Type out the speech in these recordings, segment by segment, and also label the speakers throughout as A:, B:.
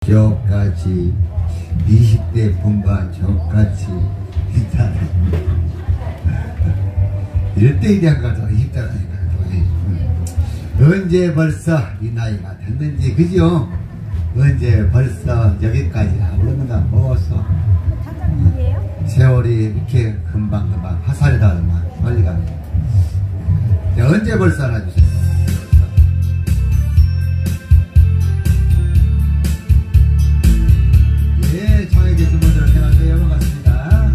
A: 저같이 20대 분반 저같이 이럴 때 이래한 것 같아. 20대라니까. 언제 벌써 이 나이가 됐는지, 그죠? 언제 벌써 여기까지 하고는가 먹었어. 세월이 이렇게 금방금방 화살이다만 멀리 가네. 언제 벌써 하나 주세요. 예, 청해 계신 분들 안녕하세요. 반갑습니다.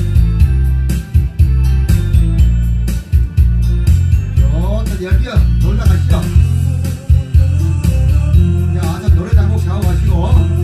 A: 여기요, 놀러 가시죠. 자, 와서 노래 단곡 자고 가시고.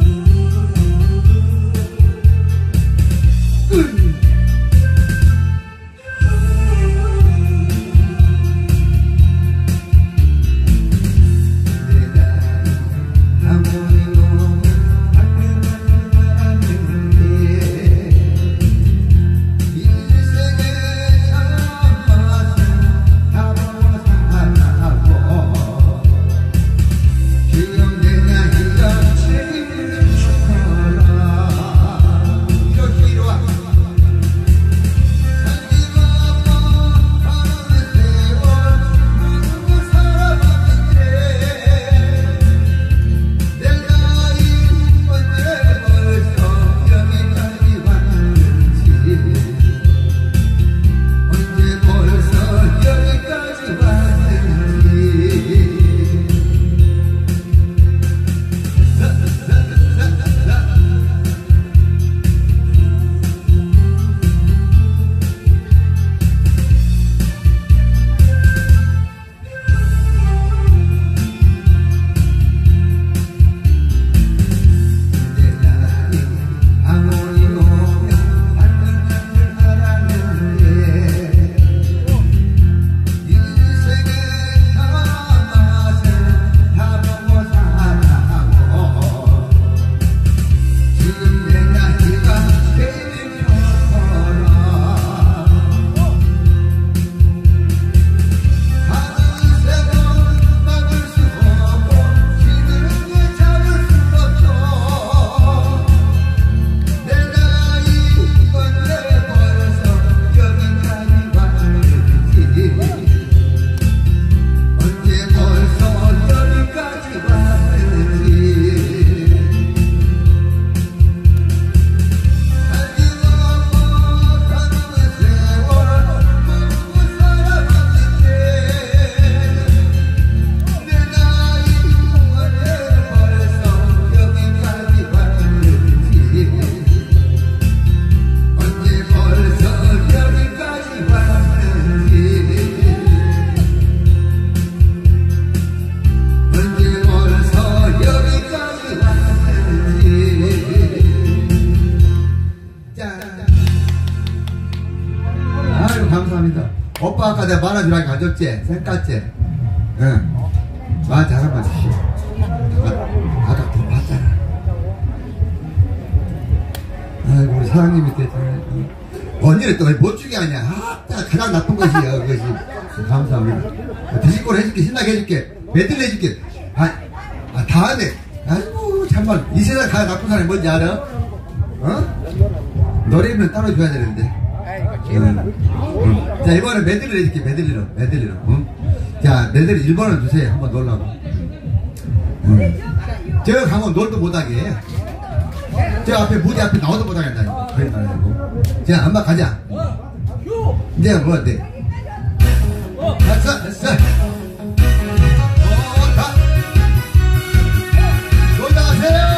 A: 오빠 아까 내가 말아주라고 가졌지? 생깠지? 응. 말 잘하면 주시오. 아까 돈 받잖아. 아이고, 우리 사장님이 됐잖아. 언니는 또 못 주게 하냐? 아, 가장 나쁜 것이야, 그것이. 감사합니다. 드실 걸 해줄게, 신나게 해줄게. 매들 해줄게. 다 하네. 아이고, 참말. 이 세상 가장 나쁜 사람이 뭔지 알아? 어? 노래면 따로 줘야 되는데. 자, 이번에 메들리로 해줄게. 메들리로. 응? 자, 메들리 1번을 주세요. 한번 놀라고. 저 가면 놀도 못하게. 저 앞에 무대 앞에 나오도 못하게 한다니까. 그런 말 아니고. 자, 한번 가자. 이제 뭐 어때? 됐어. 놀다 가세요.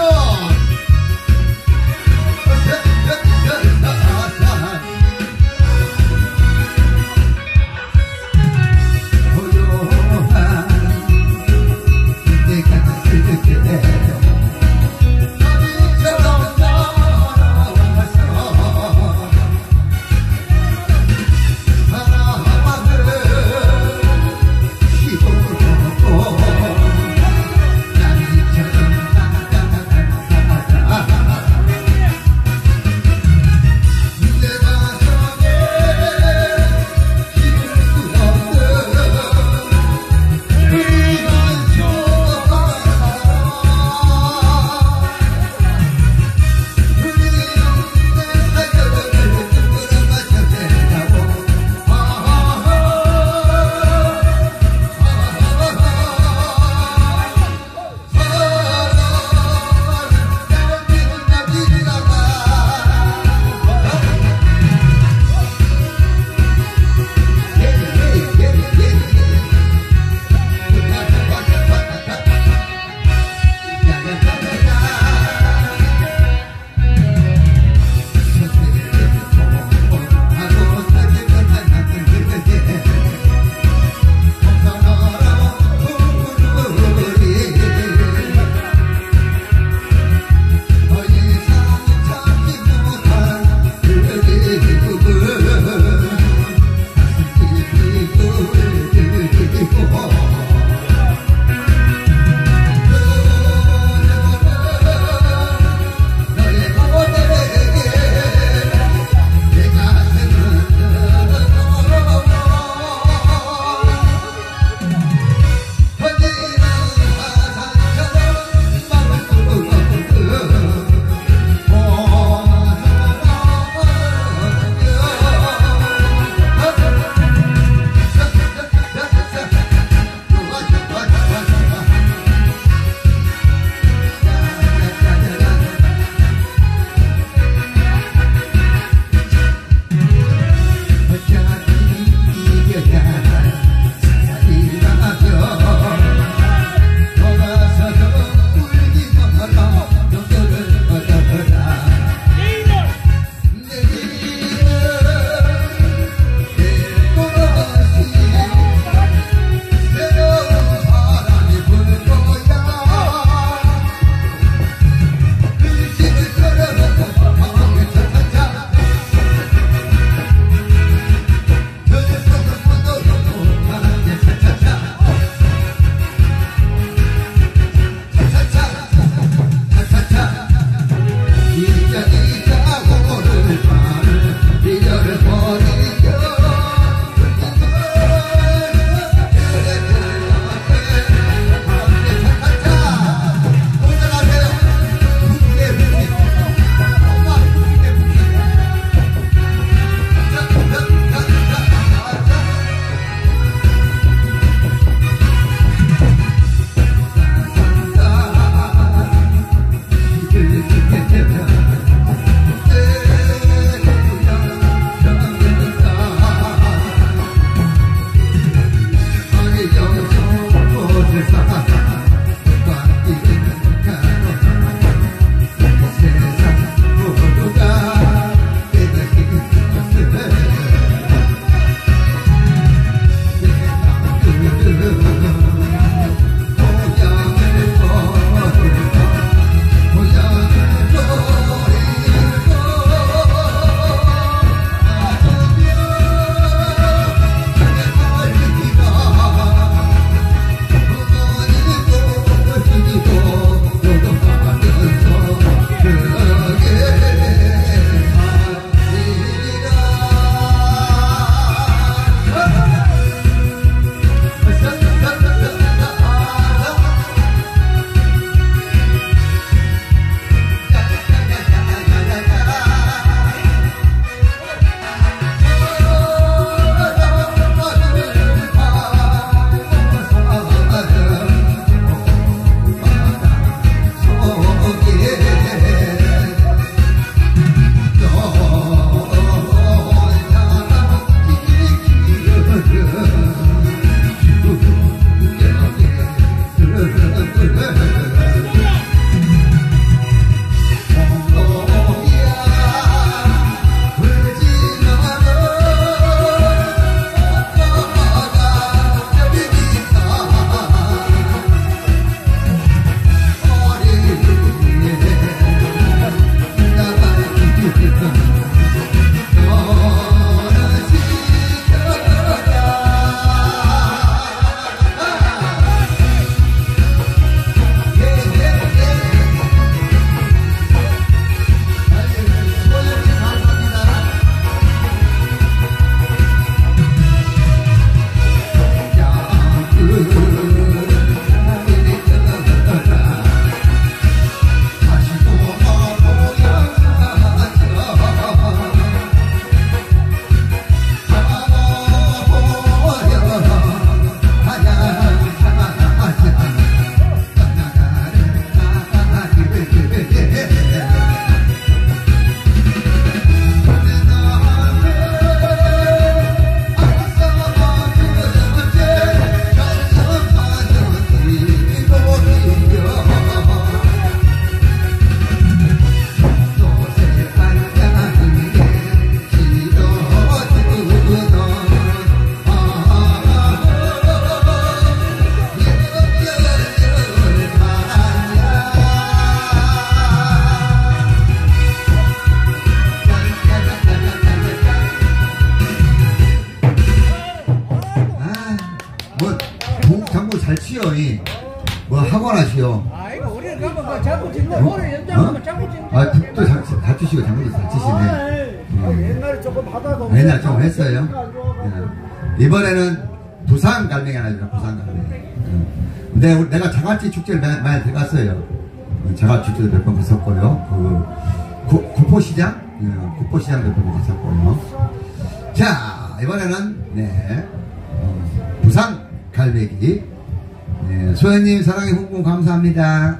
A: 하고 나시오.
B: 아이고 우리는 가면 뭐 자꾸 짓네. 노래 연장하면 자꾸 짓네.
A: 아, 국도 잘 치시고 장구도 잘 치시네.
B: 옛날에 조금 하다가
A: 옛날에 좀 했어요. 이번에는 부산 갈매기 하나 주라, 부산 갈매기. 내가 자갈치 축제를 많이 들어갔어요. 자갈치 축제도 몇 번 갔었고요. 구포시장? 구포시장 몇 번 갔었고요. 자, 이번에는, 네, 부산 갈매기. 네, 소연님 사랑의 후보 감사합니다.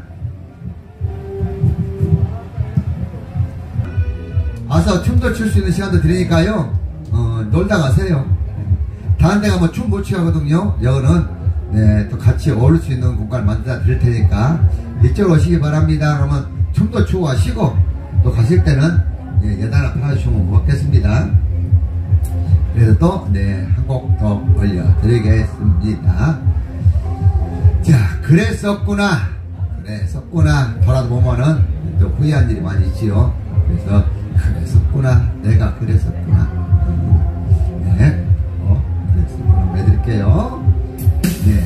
A: 와서 춤도 출 수 있는 시간도 드리니까요. 놀다 가세요. 다른 데가 뭐 춤 못 추거든요. 여기는 네, 또 같이 어울릴 수 있는 공간을 만들어 드릴 테니까 이쪽으로 오시기 바랍니다. 그러면 춤도 추고 하시고 또 가실 때는 예, 여단 하나 팔아주시면 고맙겠습니다. 그래서 또 네, 한 곡 더 올려드리겠습니다. 자, 그랬었구나 돌아보면은 또 후회한 일이 많이 있지요. 그래서 그랬었구나, 내가 그랬었구나. 네, 그랬었구나 해드릴게요. 네.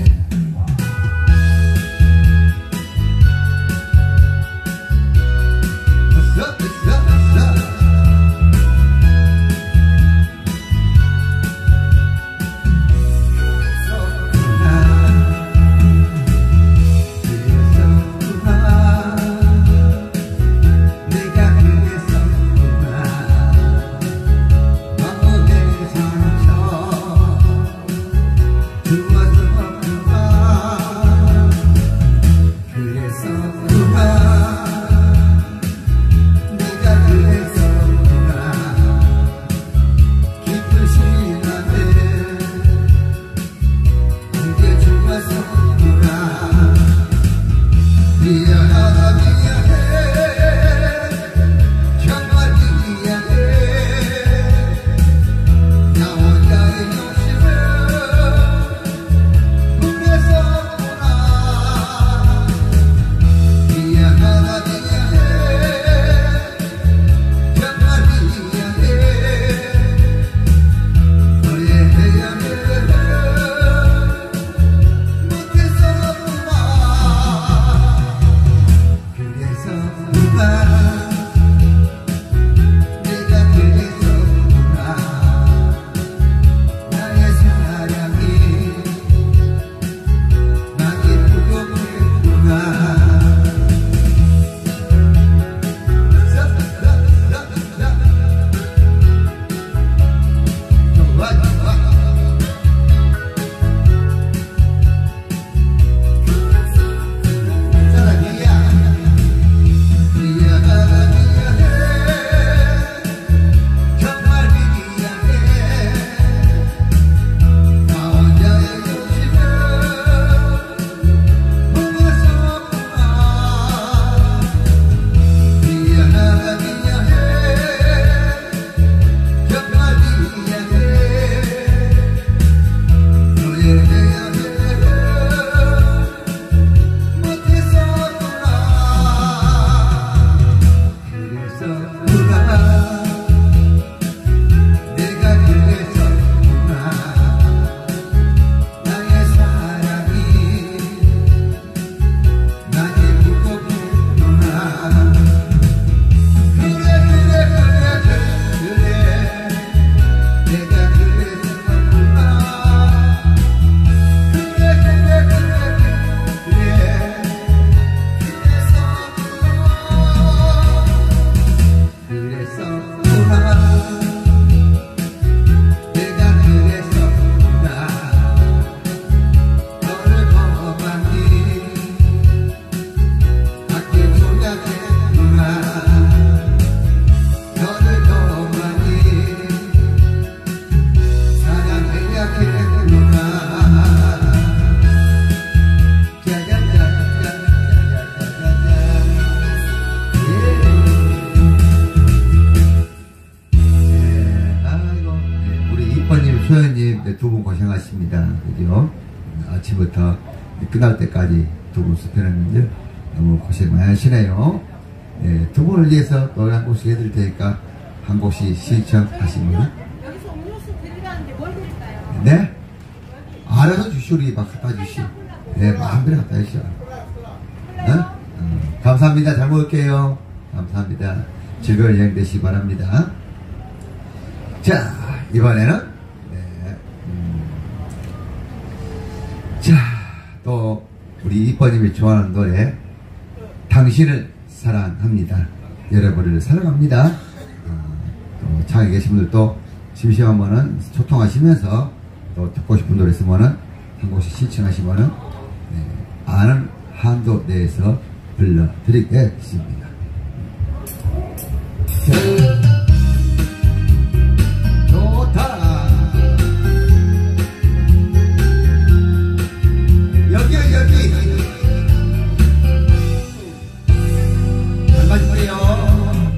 A: 두 분 고생하십니다. 그죠? 아침부터 끝날 때까지 두 분 수편했는데 너무 고생 많이 하시네요. 네, 두 분을 위해서 노래 한 곡씩 해드릴 테니까 한 곡씩 신청하시면
C: 여기서 음료수 드리라는데 뭘 드릴까요?
A: 네? 알아서 주시오. 우리 막 갖다 주시오. 네, 마음대로 갖다 주시오. 어? 감사합니다. 잘 먹을게요. 감사합니다. 즐거운 여행 되시기 바랍니다. 자, 이번에는 네, 자, 또 우리 이뻐님이 좋아하는 노래 당신을 사랑합니다. 여러분을 사랑합니다. 또 장에 계신 분들도 심심하면은 소통하시면서 또 듣고 싶은 노래 있으면은 한 곡씩 신청하시면은 네, 아는 한도 내에서 불러드리겠습니다. 좋다. 여기요, 여기. 잘 마시고요.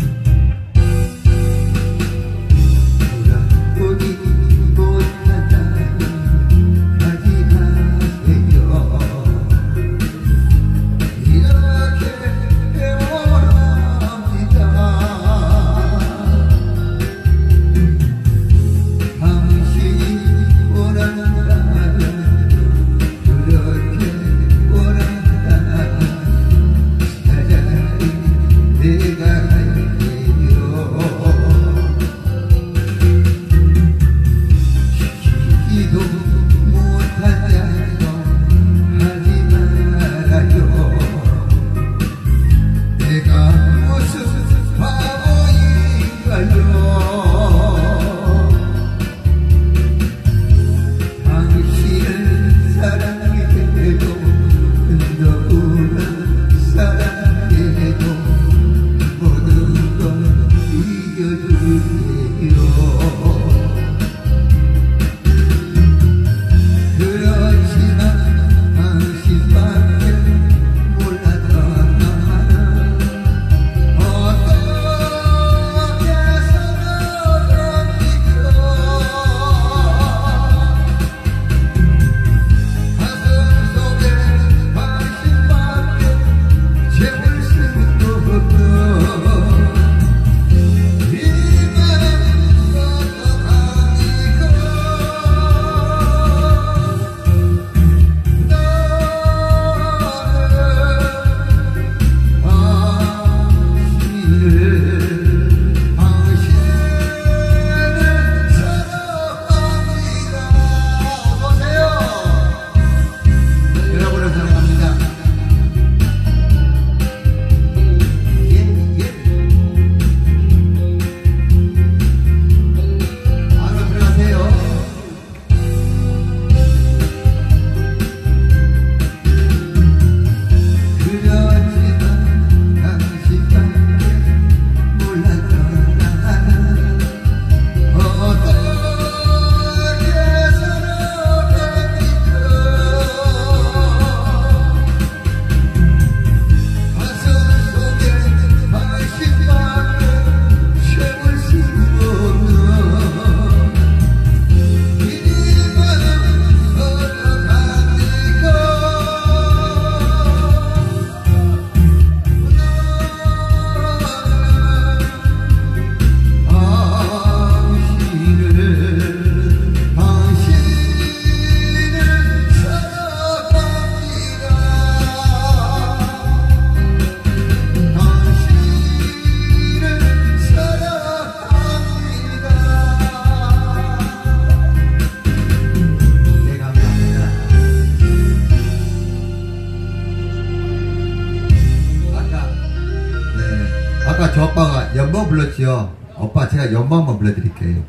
A: 아까 저 오빠가 연모 불렀지요. 오빠 제가 연모 한번 불러드릴게요.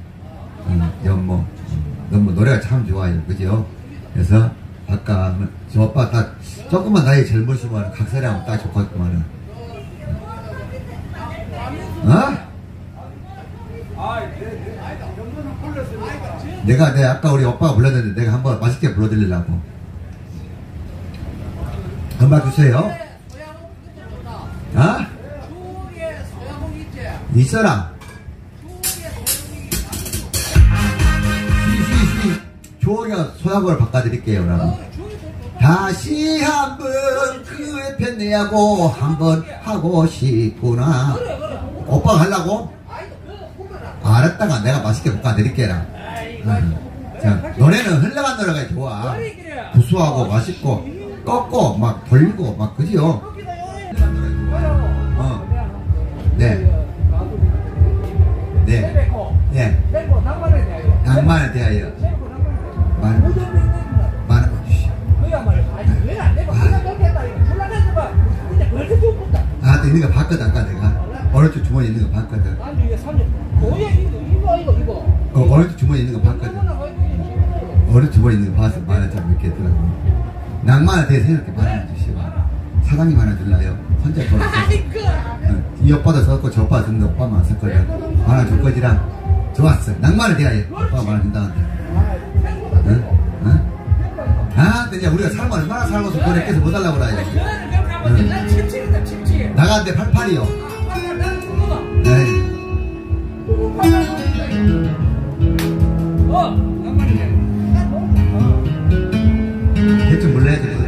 A: 연모. 너무 노래가 참 좋아요. 그죠? 그래서 아까 저 오빠 딱 조금만 나이 젊으시면 각설이 하면 딱 좋겠구만은. 어? 내가 아까 우리 오빠가 불렀는데 내가 한번 맛있게 불러드리려고. 음악 주세요. 어? 있어라. 조오리가 소야곡을 바꿔드릴게요. 그러면 다시 한번 그 편 내하고 한번 하고 싶구나. 오빠가 하려고? 알았다가 내가 맛있게 볶아드릴게라. 자, 노래는 흘러간 노래가 좋아. 구수하고 맛있고 꺾고 막 돌리고 막 그지요. 네. 네. 네. 낭만에 대하여 많은 거 주시오. 아, 있는 거 봤거든, 아까 내가. 오른쪽 주머니 있는 거 봤거든. 오른쪽 주머니 있는 거 봤거든. 오른쪽 주머니 있는 거 봐서 만원짜리 몇 개 있더라고. 낭만에 대해서 이렇게 만원 주시오. 사장님 하나 줄라요? 혼자 벌었어. 이 오빠도 썼고 저 오빠 썼는데 오빠만 썼거든. 만원 줄 거지라. 좋았어. 낭만에 대하여 오빠가 만원 준다는데. 응? 응? 아, 근데 이제 우리가 살면 얼마나 살고서 돈에 깨서 못 달라고 그래요. 나가는데 88이요. 네. 대충 몰라야 돼.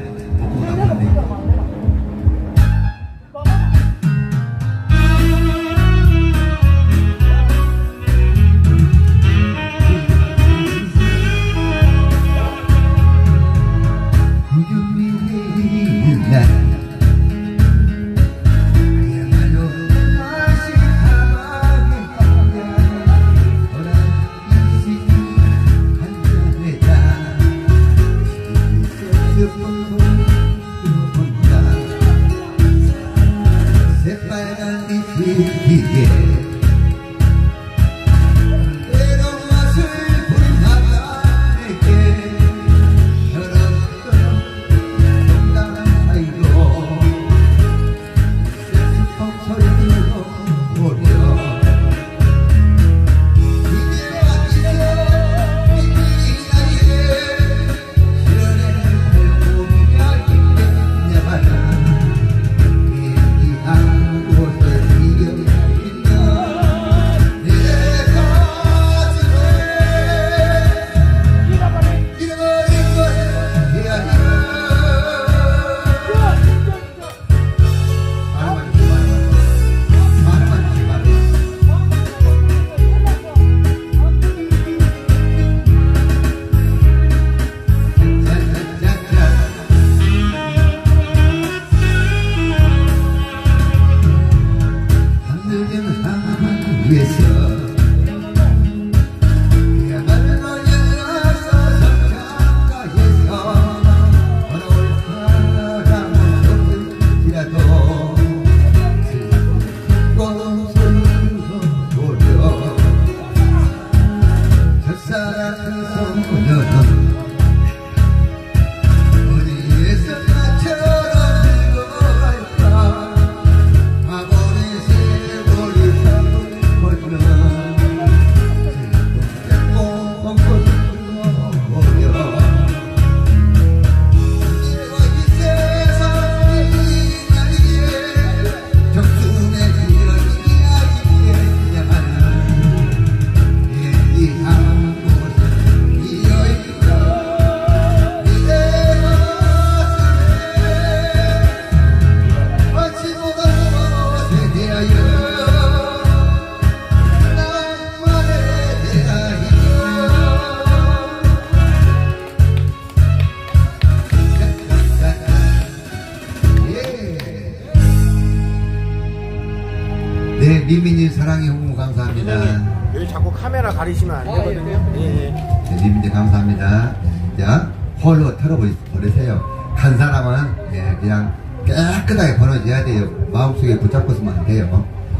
A: 네, 미미님 사랑의 홍보 감사합니다.
D: 여기 자꾸 카메라 가리시면 안 되거든요. 예.
A: 네, 미미님 감사합니다. 자, 홀로 털어버리세요. 간 사람은 그냥 깨끗하게 번어져야 돼요. 마음속에 붙잡고 있으면 안 돼요.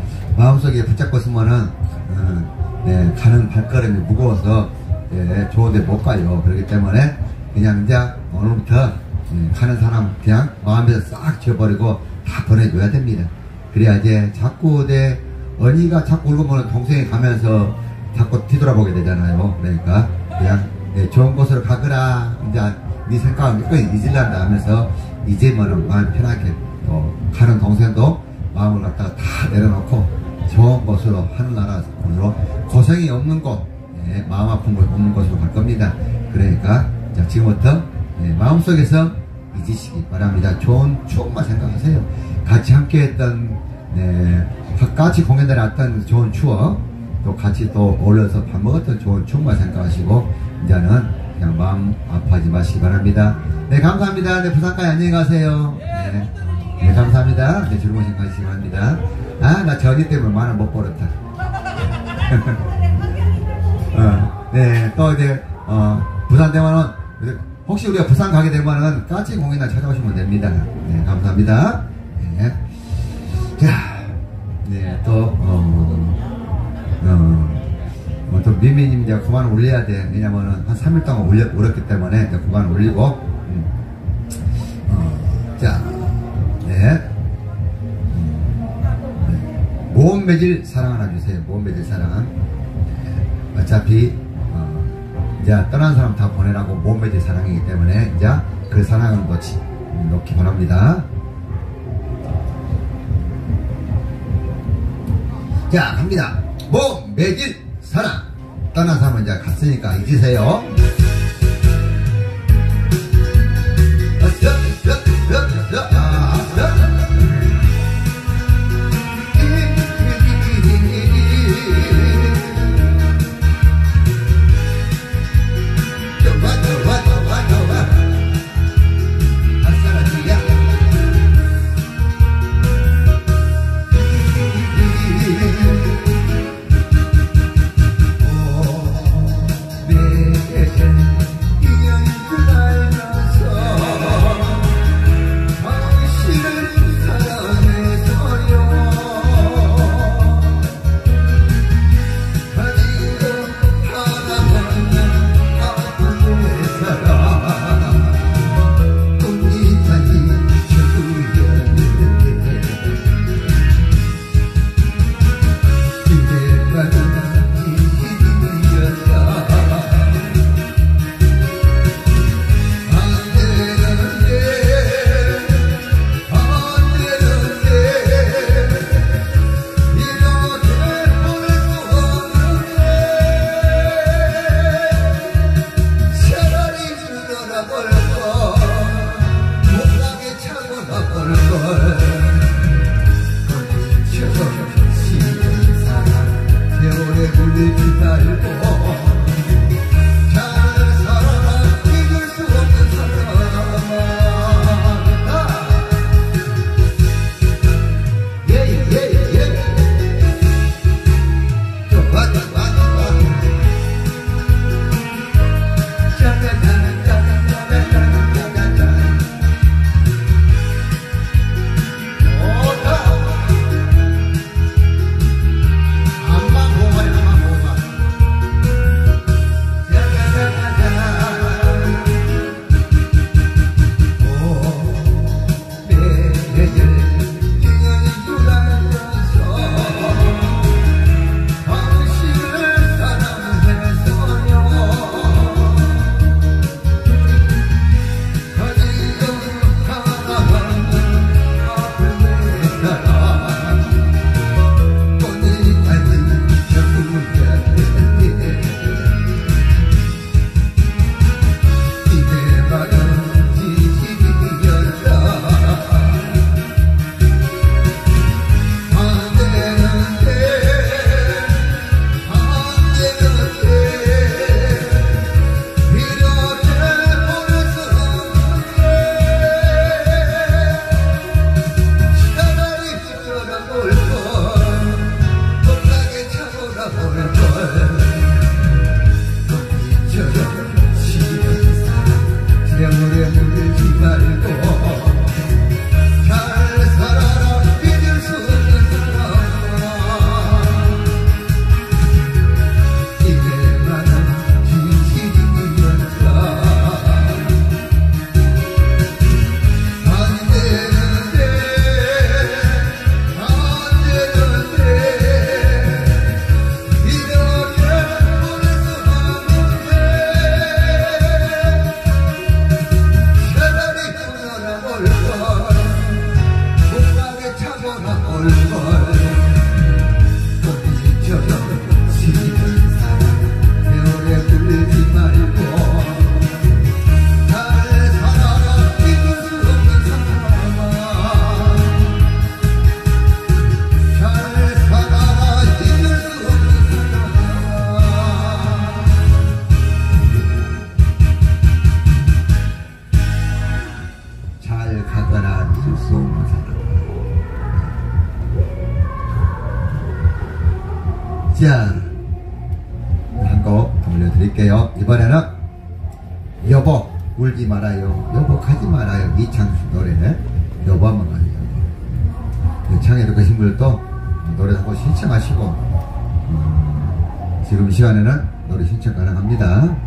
A: 마음속에 붙잡고 있으면은 가는 발걸음이 무거워서 좋은데 못 가요. 그렇기 때문에 그냥 이제 오늘부터 가는 사람 그냥 마음에서 싹 지워버리고 다 보내줘야 됩니다. 그래야지 자꾸 언니가 자꾸 울고 보면 동생이 가면서 자꾸 뒤돌아보게 되잖아요. 그러니까 그냥 좋은 곳으로 가거라. 이제 네 생각은 끝까지 잊으란다 하면서 이제는 마음 편하게 또 가는 동생도 마음을 갖다가 다 내려놓고 좋은 곳으로 하늘나라로 고생이 없는 곳, 마음 아픈 곳 없는 곳으로 갈 겁니다. 그러니까 자, 지금부터 마음속에서 잊으시기 바랍니다. 좋은 추억만 생각하세요. 같이 함께 했던 같이 공연에 왔던 좋은 추억, 또 같이 또 어울려서 밥 먹었던 좋은 추억만 생각하시고 이제는 그냥 마음 아파하지 마시기 바랍니다. 네, 감사합니다. 네, 부산까지 안녕히 가세요. 네. 네, 감사합니다. 네, 즐거우신 관심 바랍니다. 아, 나 전이 때문에 만원 못 벌었다. 네, 또 이제, 부산 되면은, 혹시 우리가 부산 가게 되면은 까치 공연장 찾아오시면 됩니다. 네, 감사합니다. 네. 자, 네, 또, 또 미미님 이제 그만 올려야 돼. 왜냐면은 한 3일 동안 올렸기 때문에 이제 그만 올리고, 자, 네. 모험 매질 사랑 하나 주세요. 모험 매질 사랑. 어차피, 이제 떠난 사람 다 보내라고 모험 매질 사랑이기 때문에 이제 그 사랑을 놓기 바랍니다. 자, 갑니다. 모험 매질 사랑. 떠난 사람은 이제 갔으니까 잊으세요. 자, 한 곡 올려드릴게요. 이번에는 여보 울지 말아요, 여보 가지 말아요, 이창수 노래 여보 한번 가요. 창에 계신 분들도 노래 한 곡 신청하시고 지금 시간에는 노래 신청 가능합니다.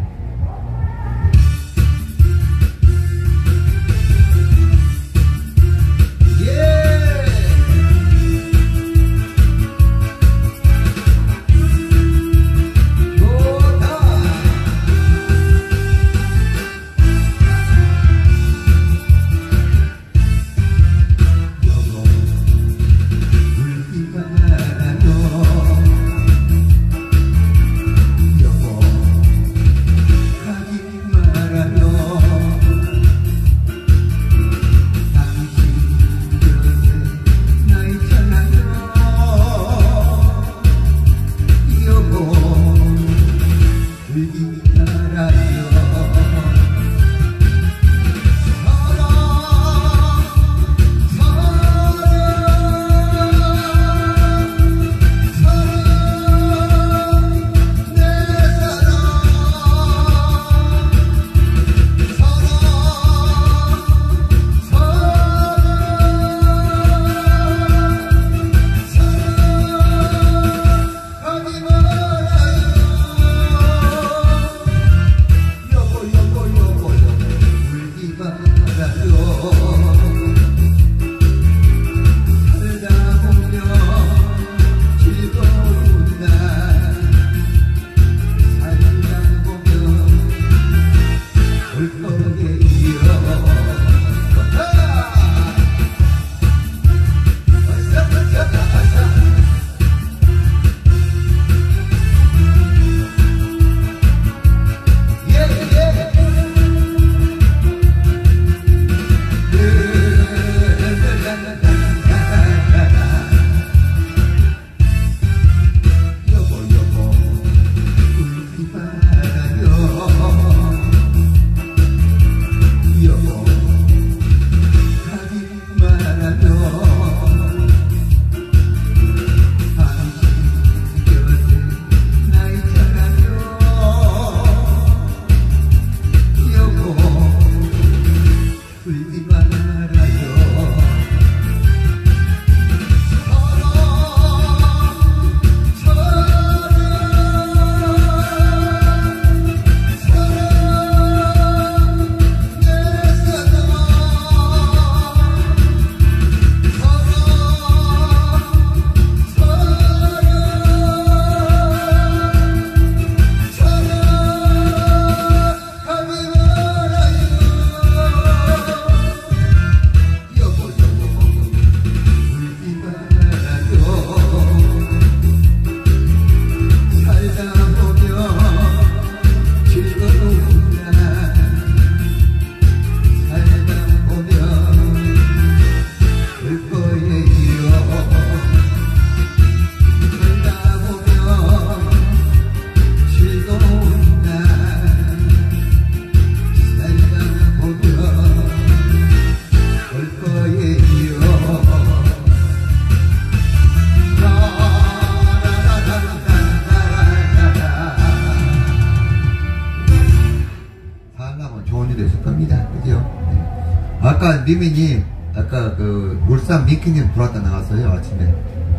A: 아까 리민이 아까 그 울산 미키님 들어왔다 나갔어요 아침에.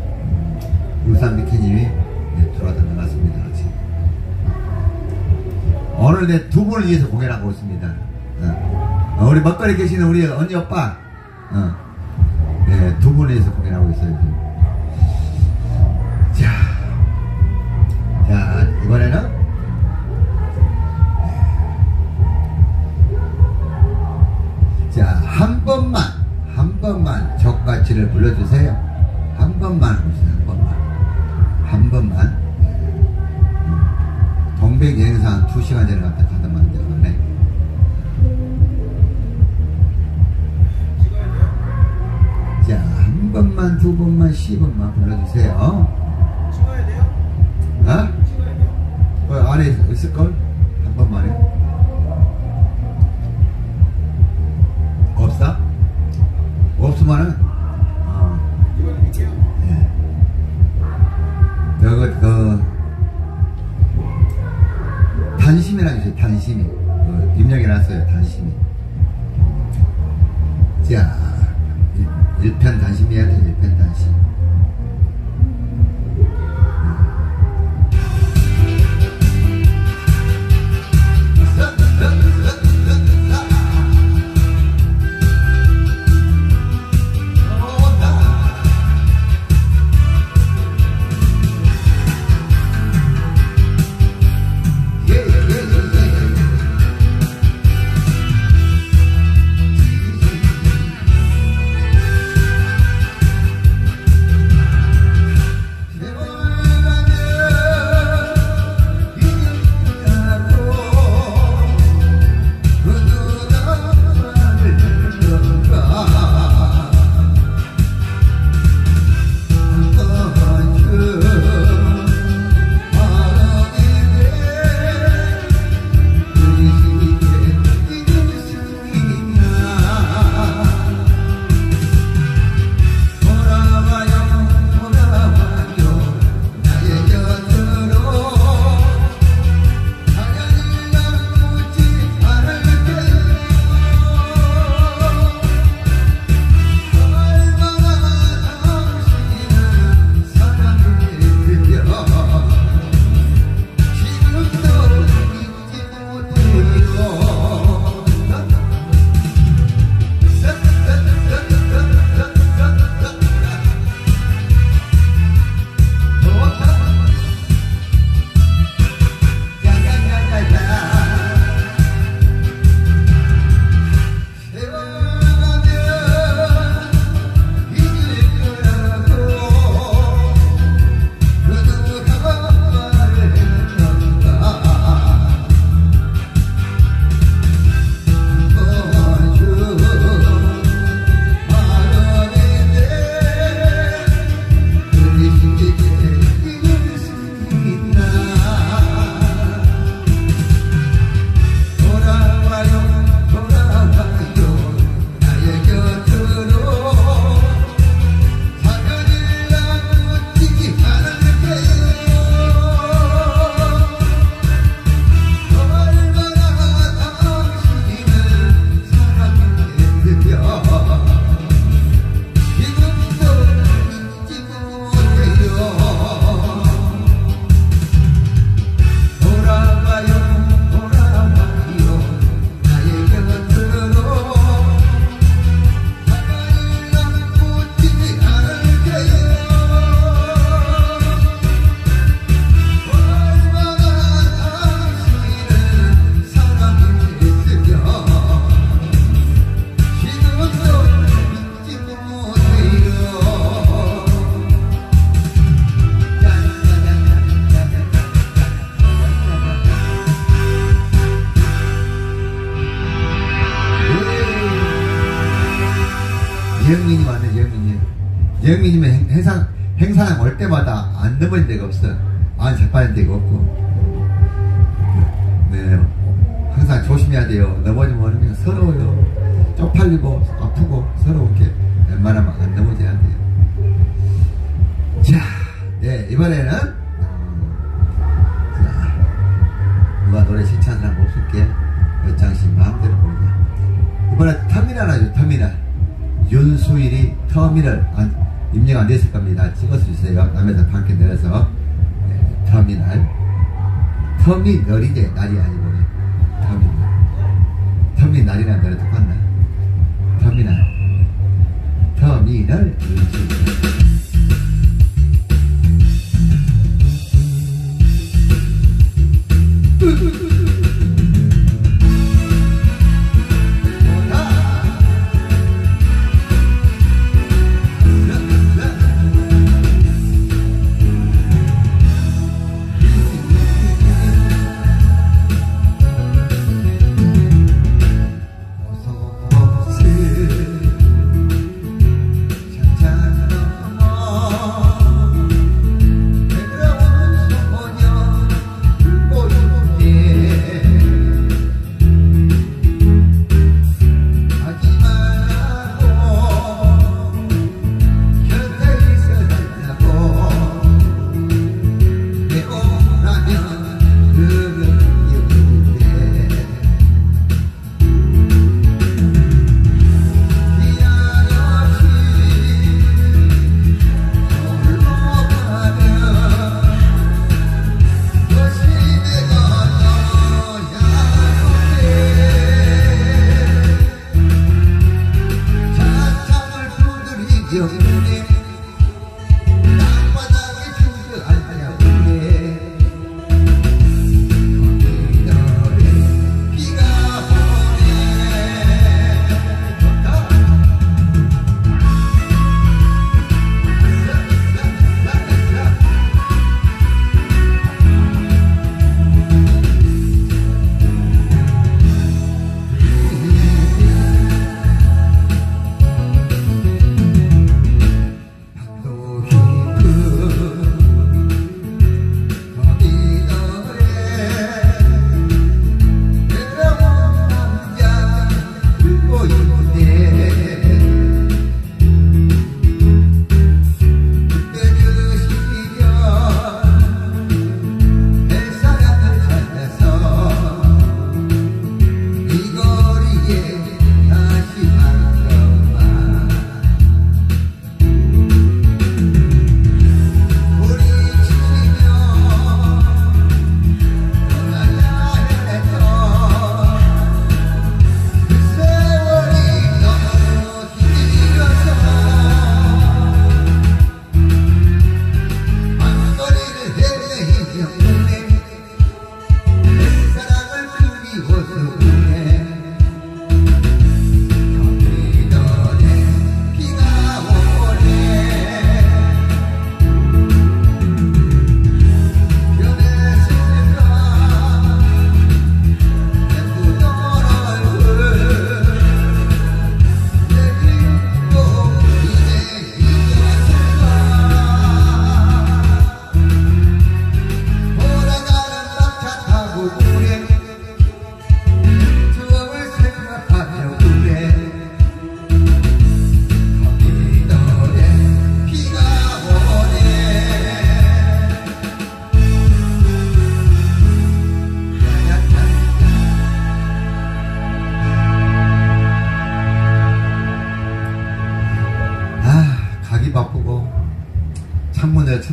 A: 울산 미키님이 들어왔다 나갔습니다 아침에. 오늘 내 두 분을 위해서 공연하고 있습니다. 우리 먹거리 계시는 우리 언니 오빠 두 분을 위해서 공연하고 있어요. 자 이번에는 한 번만 적가치를 불러주세요. 한 번만 해보세요. 한 번만. 동백 여행사 한 2시간 전에 갔다 가다만 되네. 자, 한 번만, 두 번만, 10번만 불러주세요.
D: 찍어야 돼요?
A: 어?
D: 찍어야 돼요?
A: 그 안에 있을걸? 한 번만 해. 없어? 없으면은
D: 이거 드릴게요.
A: 예. 그 단심이라는 게 있어요. 단심이. 입력해 놨어요. 단심이. 자, 1편 단심이야. 1편 단심. 영민이 왔네. 영민이면 행사장 올 때마다 안 넘어진 데가 없어. 안 자빠진 데가 없고. 네, 항상 조심해야 돼요. 넘어지면 어르면 서러워요. 쪽팔리고 아프고 서러운 게 웬만하면 안 넘어져야 돼요. 자, 네, 이번에는 누가 노래 신청하는 사람 없을게. 여창씨 마음대로 부르자. 이번에 터미널 하죠. 터미널. 윤수일이 터미널 입력 안 됐을 겁니다. 찍어서 주세요. 남에서 방께 내려서. 네, 터미널. 터미널이지 날이 아니고 터미널. 터미널이라는 노래 똑같나? 터미널. 터미널 윤수일.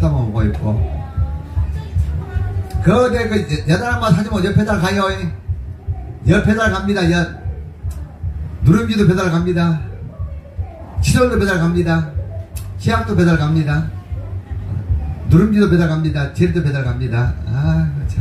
A: 쌈만 먹고 있고. 그대 그 여덟 한번 사주면 옆 배달 가요. 옆 배달 갑니다. 누름지도 배달 갑니다. 시설도 배달 갑니다. 치약도 배달 갑니다. 누름지도 배달 갑니다. 젤도 배달 갑니다. 아, 참.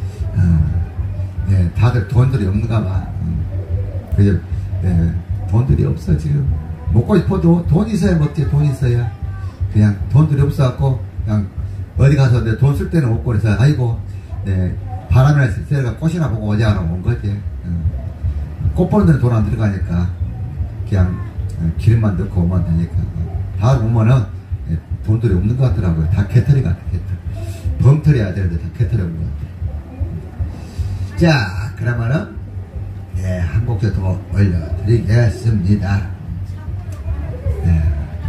A: 네, 다들 돈들이 없는가 봐. 그죠? 네, 돈들이 없어, 지금. 먹고 싶어도 돈 있어야 먹지, 돈 있어야. 그냥 돈들이 없어갖고, 그냥 어디 가서 내 돈 쓸 때는 없고 그래서, 아이고, 네, 바람이나 새가 꽃이나 보고 오지 않아 온 거지. 꽃 보는 데는 돈 안 들어가니까, 그냥 기름만 넣고 오면 되니까. 다 보면은, 돈들이 없는 것 같더라고요. 다 개털이 같아, 개털. 범털이 해야 되는데 다 개털이 없는 것 같아. 자, 그러면은, 네, 한 곡 더 올려드리겠습니다. 네.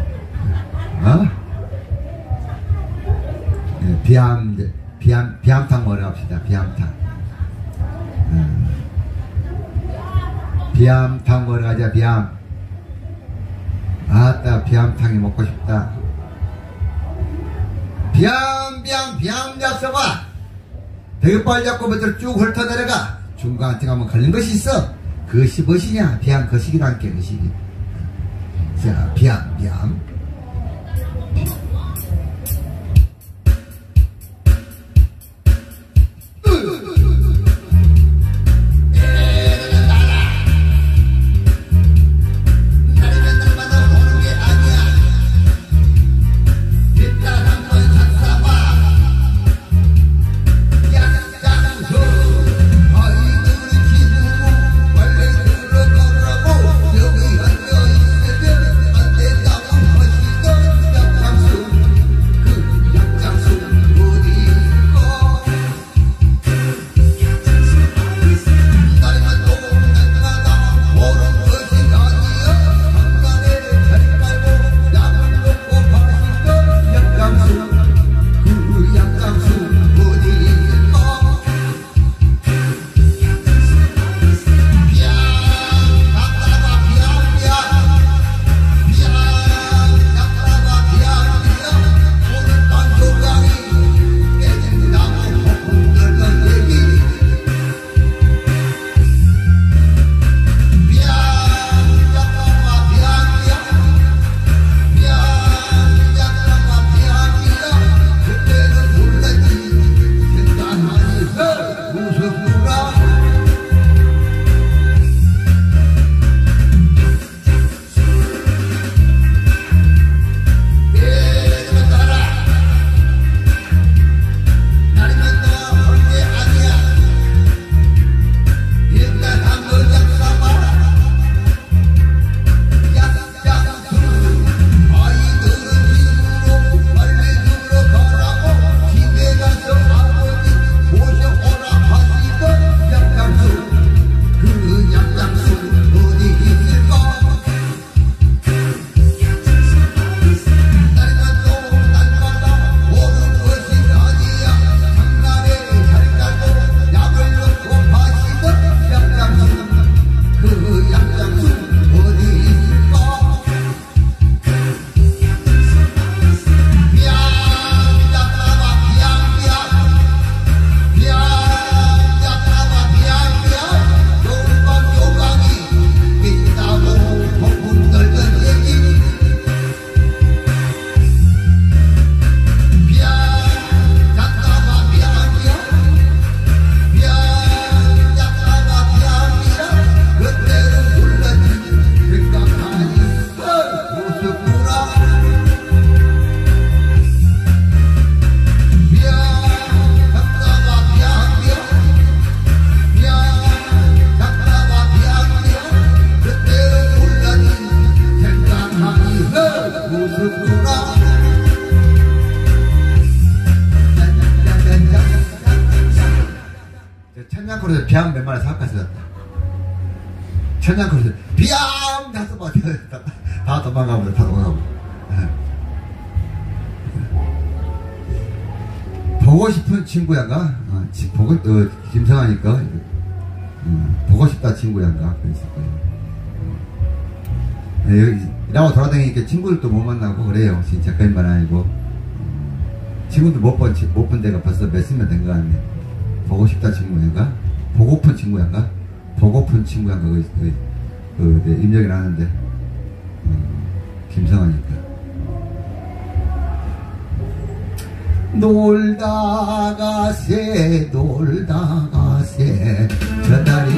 A: 네, 비암탕 먹으러 갑시다, 비암탕. 비암탕 먹으러 가자, 비암. 아따, 비암탕이 먹고 싶다. 비암 약서봐. 되게 빨리 잡고 밑으로 쭉 훑어 내려가. 중간쯤 가면 걸린 것이 있어. 그것이 무엇이냐? 비암 거시기란 게 거시기. 자, 비암. 천냥코에서 비암 몇 마리 사갖고 왔다. 천냥코에서 비암! 다섯 마리 다 도망가보자, 다 도망가보자. 보고 싶은 친구야가? 김성하니까 보고 싶다 친구야가? 그랬을 거예요. 여기 일하고 돌아다니니까 친구들도 못 만나고 그래요. 진짜 거짓말 아니고. 친구도 못 본 데가 벌써 몇십 년 된 것 같네. 보고 싶다 친구인가? 보고픈 친구인가? 보고픈 친구인가? 입력이 나는데, 김성환이니까. 놀다가 새, 저다리.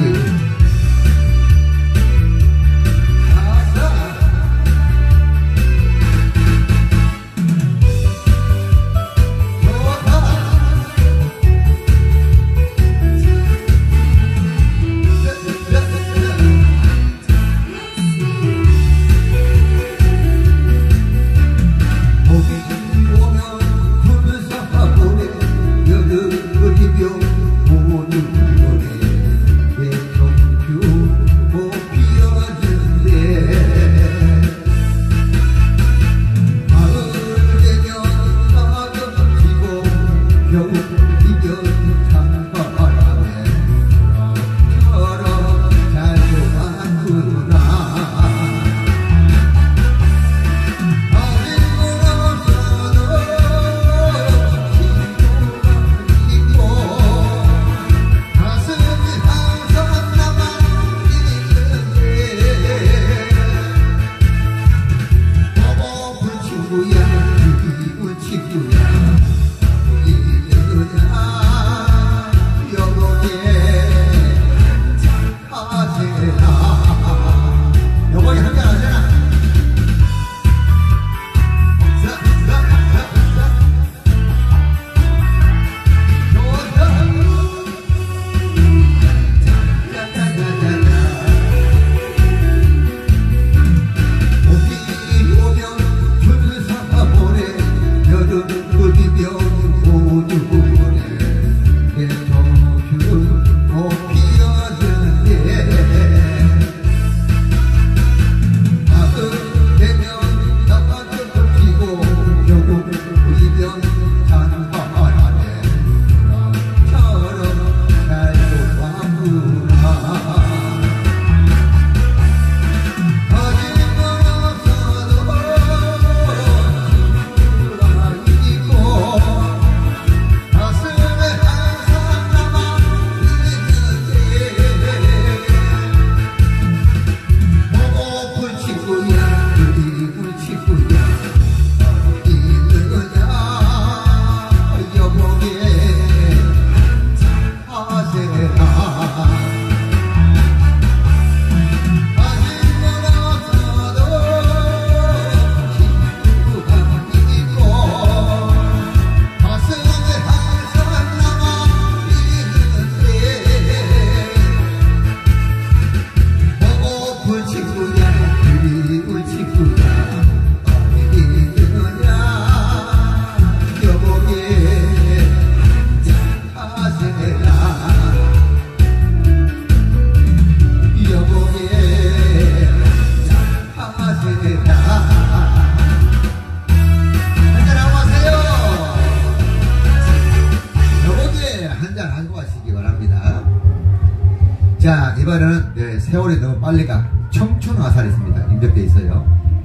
A: 자, 이번에는 네, 세월이 너무 빨리 가. 청춘화살이 있습니다. 임적되어 있어요.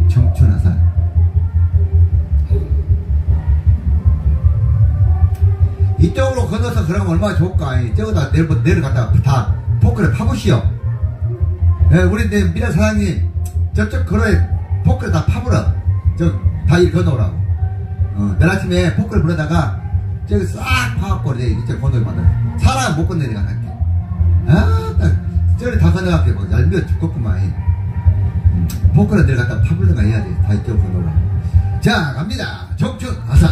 A: 청춘화살. 이쪽으로 건너서 그러면 얼마나 좋을까. 저거다 내려갔다가 다 포크를 파보시오. 네, 우리 미래 사장님 저쪽 걸어에 포크를 다 파보라. 다 일 건너오라고. 내일 아침에 포크를 불러다가 저기 싹 파갖고 이쪽 건너게 만들어. 사람 못 건너니까 할게. 저리 다 건너갈게. 뭐 얄미워 죽겠구만. 포크를 내려갔다 파불러가 해야 돼. 다 이쪽 건너오라. 자, 갑니다. 청춘화살.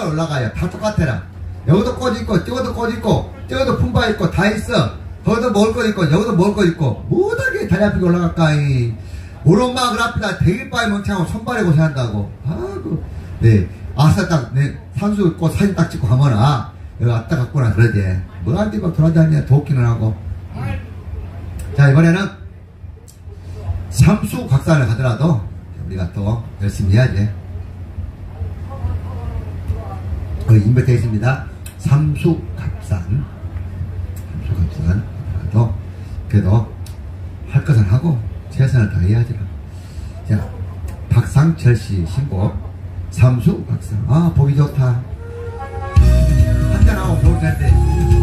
A: 마을 올라가요. 다 똑같아라. 여기도 꽃 있고, 저기도 꽃 있고, 저기도 품바 있고, 다 있어. 거기도 먹을 거 있고, 여기도 먹을 거 있고, 못하게 다리 앞에 올라갈까이. 오른 마을 앞에다 대길바위 멍청하고 손발에 고생한다고. 아이고. 네. 아싸 딱, 네. 산수 꽃 사진 딱 찍고 가면, 아, 여기 왔다 갔구나. 그러지. 뭐한테 막 돌아다니냐, 돕기는 하고. 자, 이번에는 삼수각산을 가더라도 우리가 또 열심히 해야지. 인베되어 있습니다. 삼수갑산. 삼수갑산. 그래도 할 것은 하고 최선을 다해야지. 자, 박상철 씨 신곡 삼수갑산. 아, 보기 좋다. 한잔하고 보기 좋대.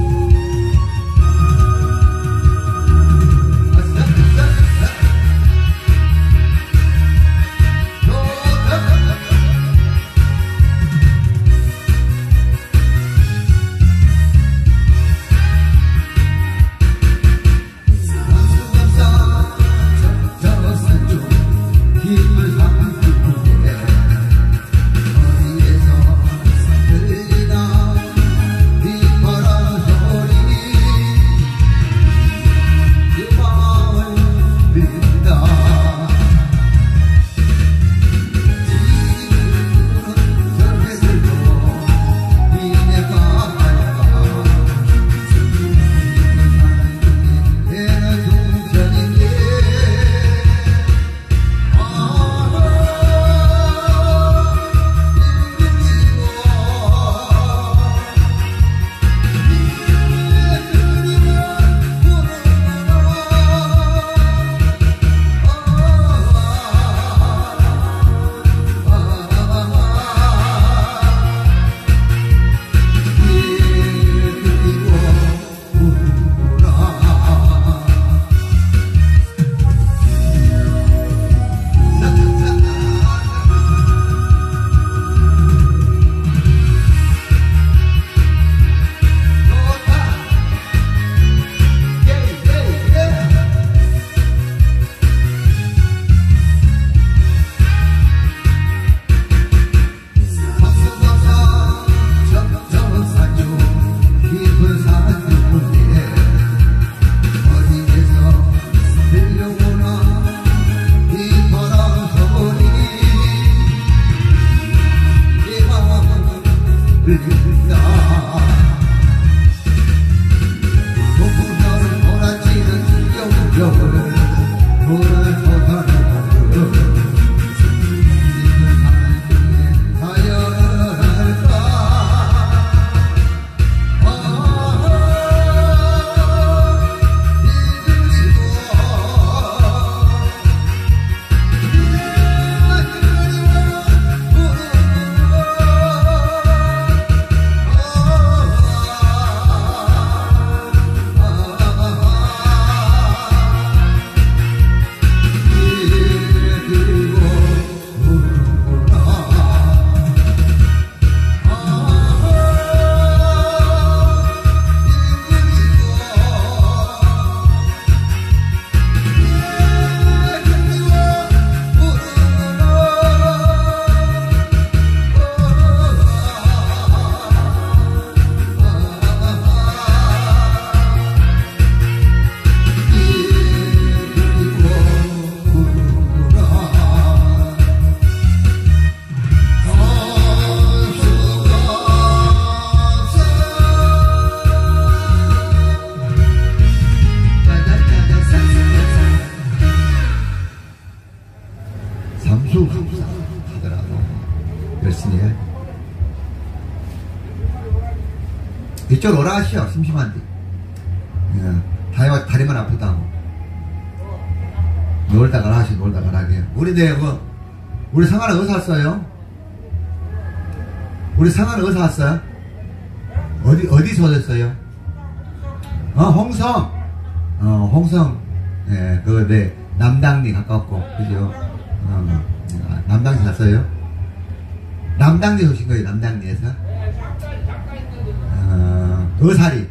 A: 이쪽으로 오라 하시오. 심심한데. 다리만 아프다고. 놀다 가라 하시, 놀다 가라게. 우리 상아는 어디서 왔어요? 우리 상아는 어디서 왔어요? 어디서 오셨어요? 홍성. 홍성. 예, 네, 남당리 가깝고, 그죠? 남당리 갔어요? 남당리에서 오신 거예요, 남당리에서? 의사리.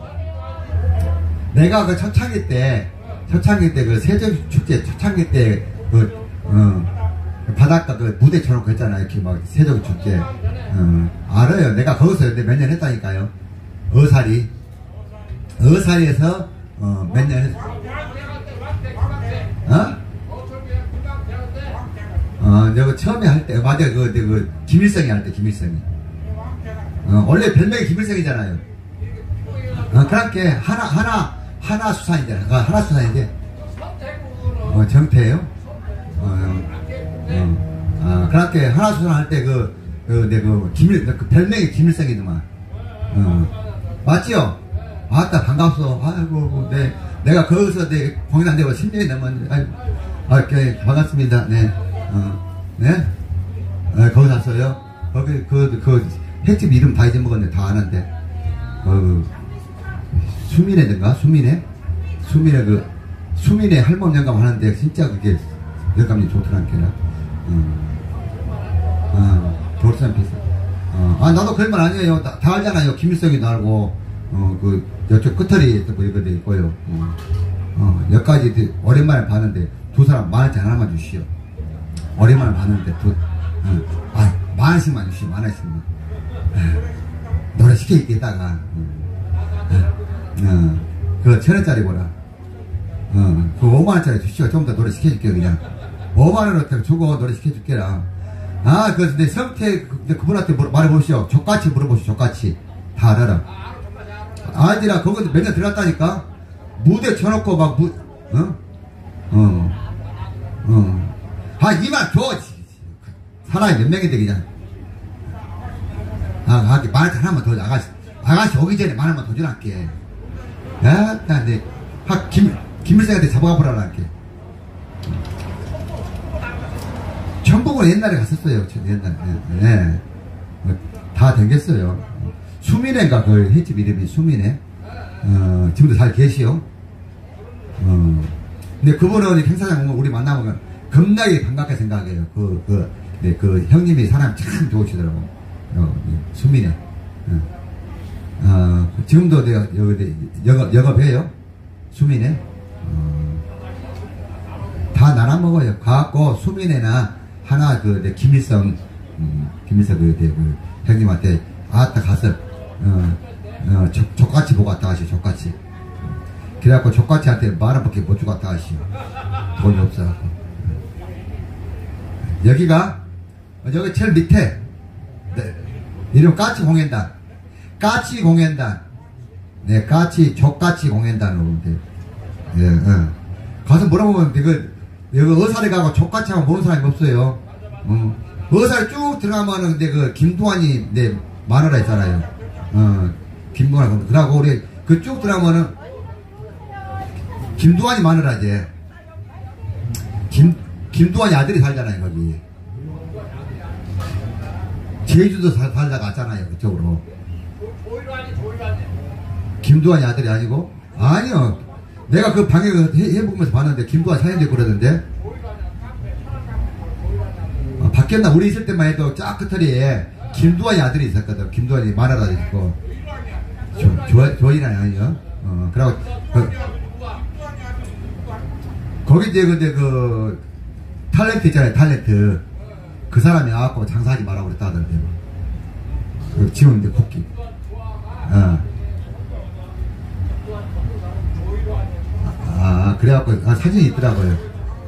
A: 내가 그 초창기 때 그 세종축제 초창기 때 바닷가 그 무대 쳐놓고 했잖아요. 이렇게 막 세조기 축제. 알아요. 내가 거기서 몇 년 했다니까요. 어사리에서 몇 년 했어. 내가 처음에 할 때, 맞아, 김일성이 할 때, 김일성이. 원래 별명이 김일성이잖아요. 그렇게, 하나 수산이잖아. 하나 수산인데, 정태예요 그렇게, 하나 수산 할 때, 별명이 김일성이더만. 맞지요? 아따, 반갑소. 아이고, 내가 거기서 공연 안 되고 10년이 넘었는데, 반갑습니다. 네. 네? 거기 갔어요? 거기, 횟집 이름 다 잊어먹었네. 다 아는데. 수민회든가? 수민회 할멈 영감 하는데, 진짜 그게, 영감이 좋더라니까. 돌산 비싸. 나도 그런 말 아니에요. 다 알잖아요. 김일성이도 알고, 여쪽 끝털이 또 이거 있고요. 여기까지 오랜만에 봤는데, 두 사람 만원짜리 하나만 주시오. 오랜만에 봤는데, 만원씩만 주시오. 만원씩만. 노래 시켜있겠다가, 그거 1,000원짜리구나. 그거 5만원짜리 주시오. 좀 더 노래 시켜줄게요, 그냥. 5만원으로 주고 노래 시켜줄게라. 그래서 내 성태, 그분한테 말해보시오. 족같이 물어보시오, 족같이. 다 알아라. 아들아, 거기서 몇 년 들어갔다니까? 무대 쳐놓고 막, 이만 줘! 사람이 몇 명인데, 그냥. 만원짜리 하나만 더, 아가씨 오기 전에 만원만 더 주랄게. 김일성한테 잡아가 보라고 할게. 천북은 옛날에 갔었어요. 옛날에. 네. 다 댕겼어요. 수민회인가, 그 횟집 이름이 수민회. 지금도 잘 계시오. 근데 그분은 행사장 우리 만나면 겁나게 반갑게 생각해요. 그 형님이 사람 참 좋으시더라고. 수민회. 지금도 내가 여기 영업해요. 수민회. 다 나눠 먹어요. 가갖고 수민회나 하나 김일성 형님한테 아따 가서 족같이 보고 왔다 하시오. 족같이. 그래갖고 족같이한테 만원밖에 못 주고 왔다 하시오. 돈이 없어갖고. 여기가 여기 제일 밑에 이름 까치공연단. 까치공연단. 네, 족같이 공연단으로 보면 돼요. 가서 물어보면 여기 어사리 가고 족같이 하고 모르는 사람이 없어요. 어사리 쭉 들어가면은 근데 김두한이 마누라 있잖아요. 김두한. 그러고 우리 쭉 들어가면은 김두한이 마누라지. 김두한이 아들이 살잖아요, 거기. 제주도 살다가 왔잖아요, 그쪽으로. 김두한이 아들이 아니고? 아니요. 내가 그 방에 해보면서 봤는데, 김두한 사연도 있고 그러던데. 바뀌었나? 우리 있을 때만 해도 쫙 끝터리에 김두한이 아들이 있었거든. 김두한이 마누라 있고. 조인아이 아니요? 그러고, 거기 이제 근데 탤런트 있잖아요, 탤런트. 그 사람이 와갖고 장사하지 말라고 그랬다던데. 지금 이제 국기. 그래갖고, 사진이 있더라고요.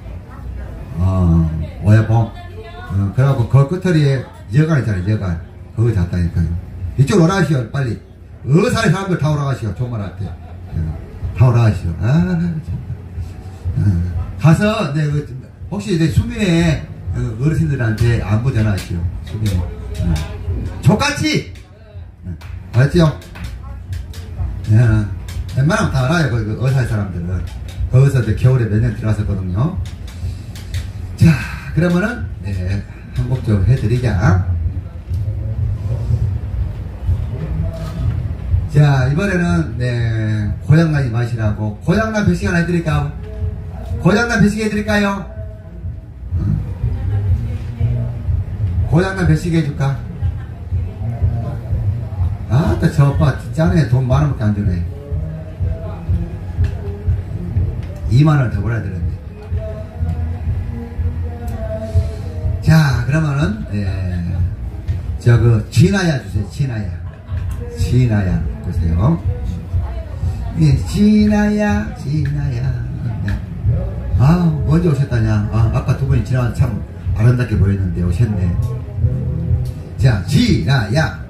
A: 오야봉. 그래갖고, 그 끝터리에 여관 있잖아요, 여관. 거기 잤다니까요. 이쪽으로 오라가시오, 빨리. 어사리 사람들 다 오라가시오, 조만한테. 다 오라가시오. 가서, 혹시 수민회 어르신들한테 안부 전화하시오. 수민회. 족같이! 알았지요? 웬만하면 다 알아요, 그 어사리 사람들은. 거기서 이제 겨울에 몇 년 들어갔었거든요. 자, 그러면은, 한 곡 좀 해드리자. 자, 이번에는, 고향나이 맛이라고. 고향나 배식 하나 해드릴까? 고향나 배식 해드릴까요? 고향나 배식 해줄까? 아따, 저 오빠, 짠해. 돈 만원밖에 안 주네. 2만원 더 벌어야 되는데. 그러면은, 진아야 주세요, 진아야. 진아야 주세요. 예, 진아야, 진아야. 네. 아, 먼저 오셨다냐. 아, 아까 두 분이 지나가서 참 아름답게 보였는데 오셨네. 자, 진아야.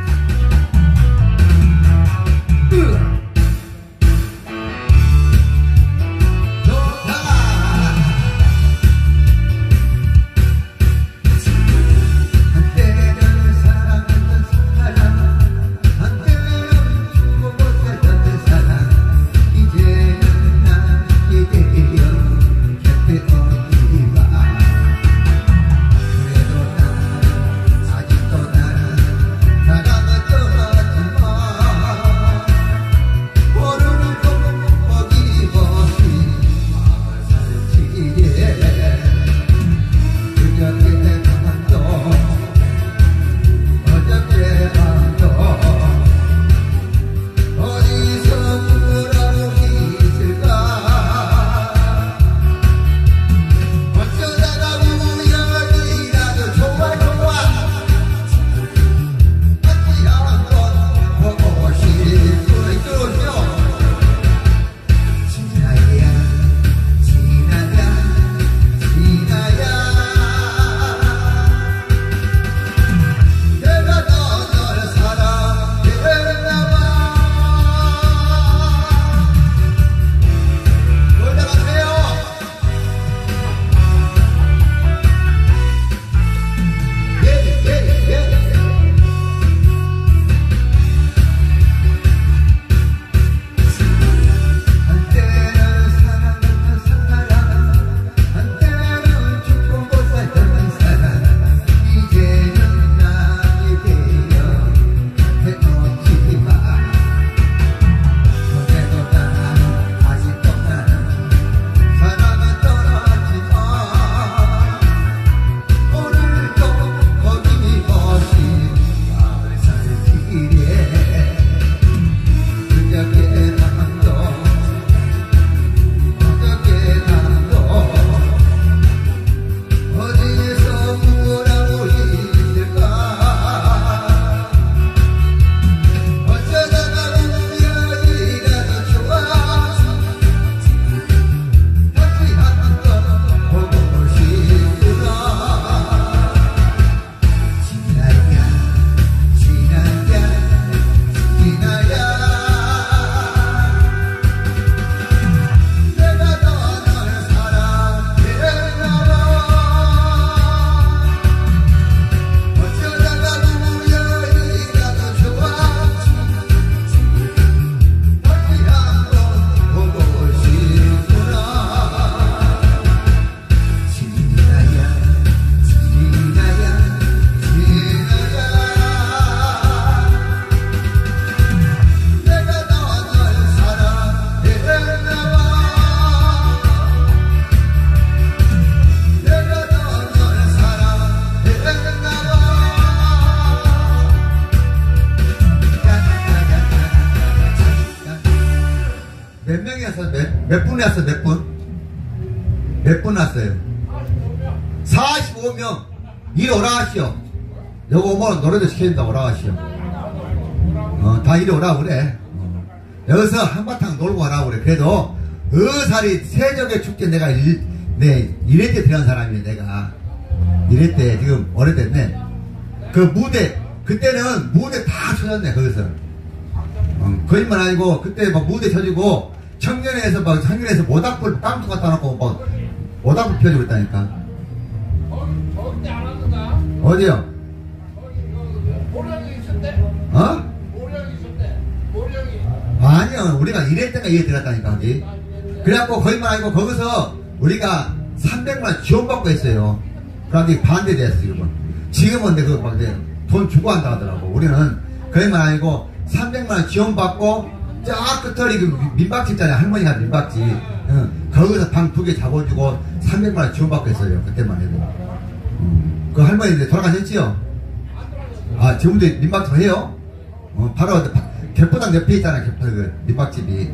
A: 몇 명이 왔어요? 몇 분이 왔어요? 몇 분? 몇 분 왔어요? 45명. 이리 오라 하시오. 여기 오면 노래도 시켜준다 오라 하시오. 다 이리 오라 그래. 여기서 한바탕 놀고 와라 그래. 그래도 어살이 세적의 축제 내가 이래 때 들어간 사람이에요. 내가 이래 때 지금 오래됐네. 그 무대 그때는 무대 다 쳐졌네. 거기서 거짓말 아니고 그때 막 무대 쳐지고 청년회에서 모닥불 땅도 갖다 놓고 막 모닥불 펴주고 있다니까.
B: 거기 안 왔는가?
A: 어디요?
B: 모령이 있었대?
A: 어?
B: 모령이 있었대. 모령이.
A: 아니요, 우리가 이럴 때가 이래 들었다니까 거기. 그래갖고 거짓말 아니고 거기서 우리가 300만 지원받고 했어요. 그런데 반대됐어 지금은 근데 그거 막 돈 주고 한다 하더라고. 우리는 거짓말 아니고 300만원 지원받고 쫙 끝털이 그 민박집 있잖아요. 할머니가 민박집. 거기서 방 2개 잡아주고 300만원 지원받고 했어요. 그때만 해도. 그 할머니 이제 돌아가셨지요? 아, 지금도 민박집 해요? 바로 개포당 옆에 있잖아요. 그 민박집이.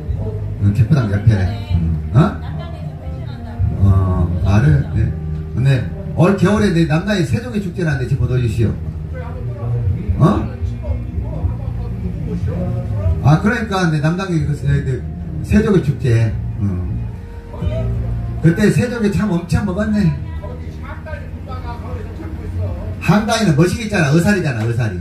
A: 개포당 옆에. 알아요. 네. 근데 올 겨울에 내 남당에 세종의 축제라는데 집어넣어주시오. 어? 아, 그러니까 내 남당에 그 세종의 축제. 그때 세종이 참 엄청 먹었네. 한강에는 머시기 있잖아. 어살이잖아, 어살이.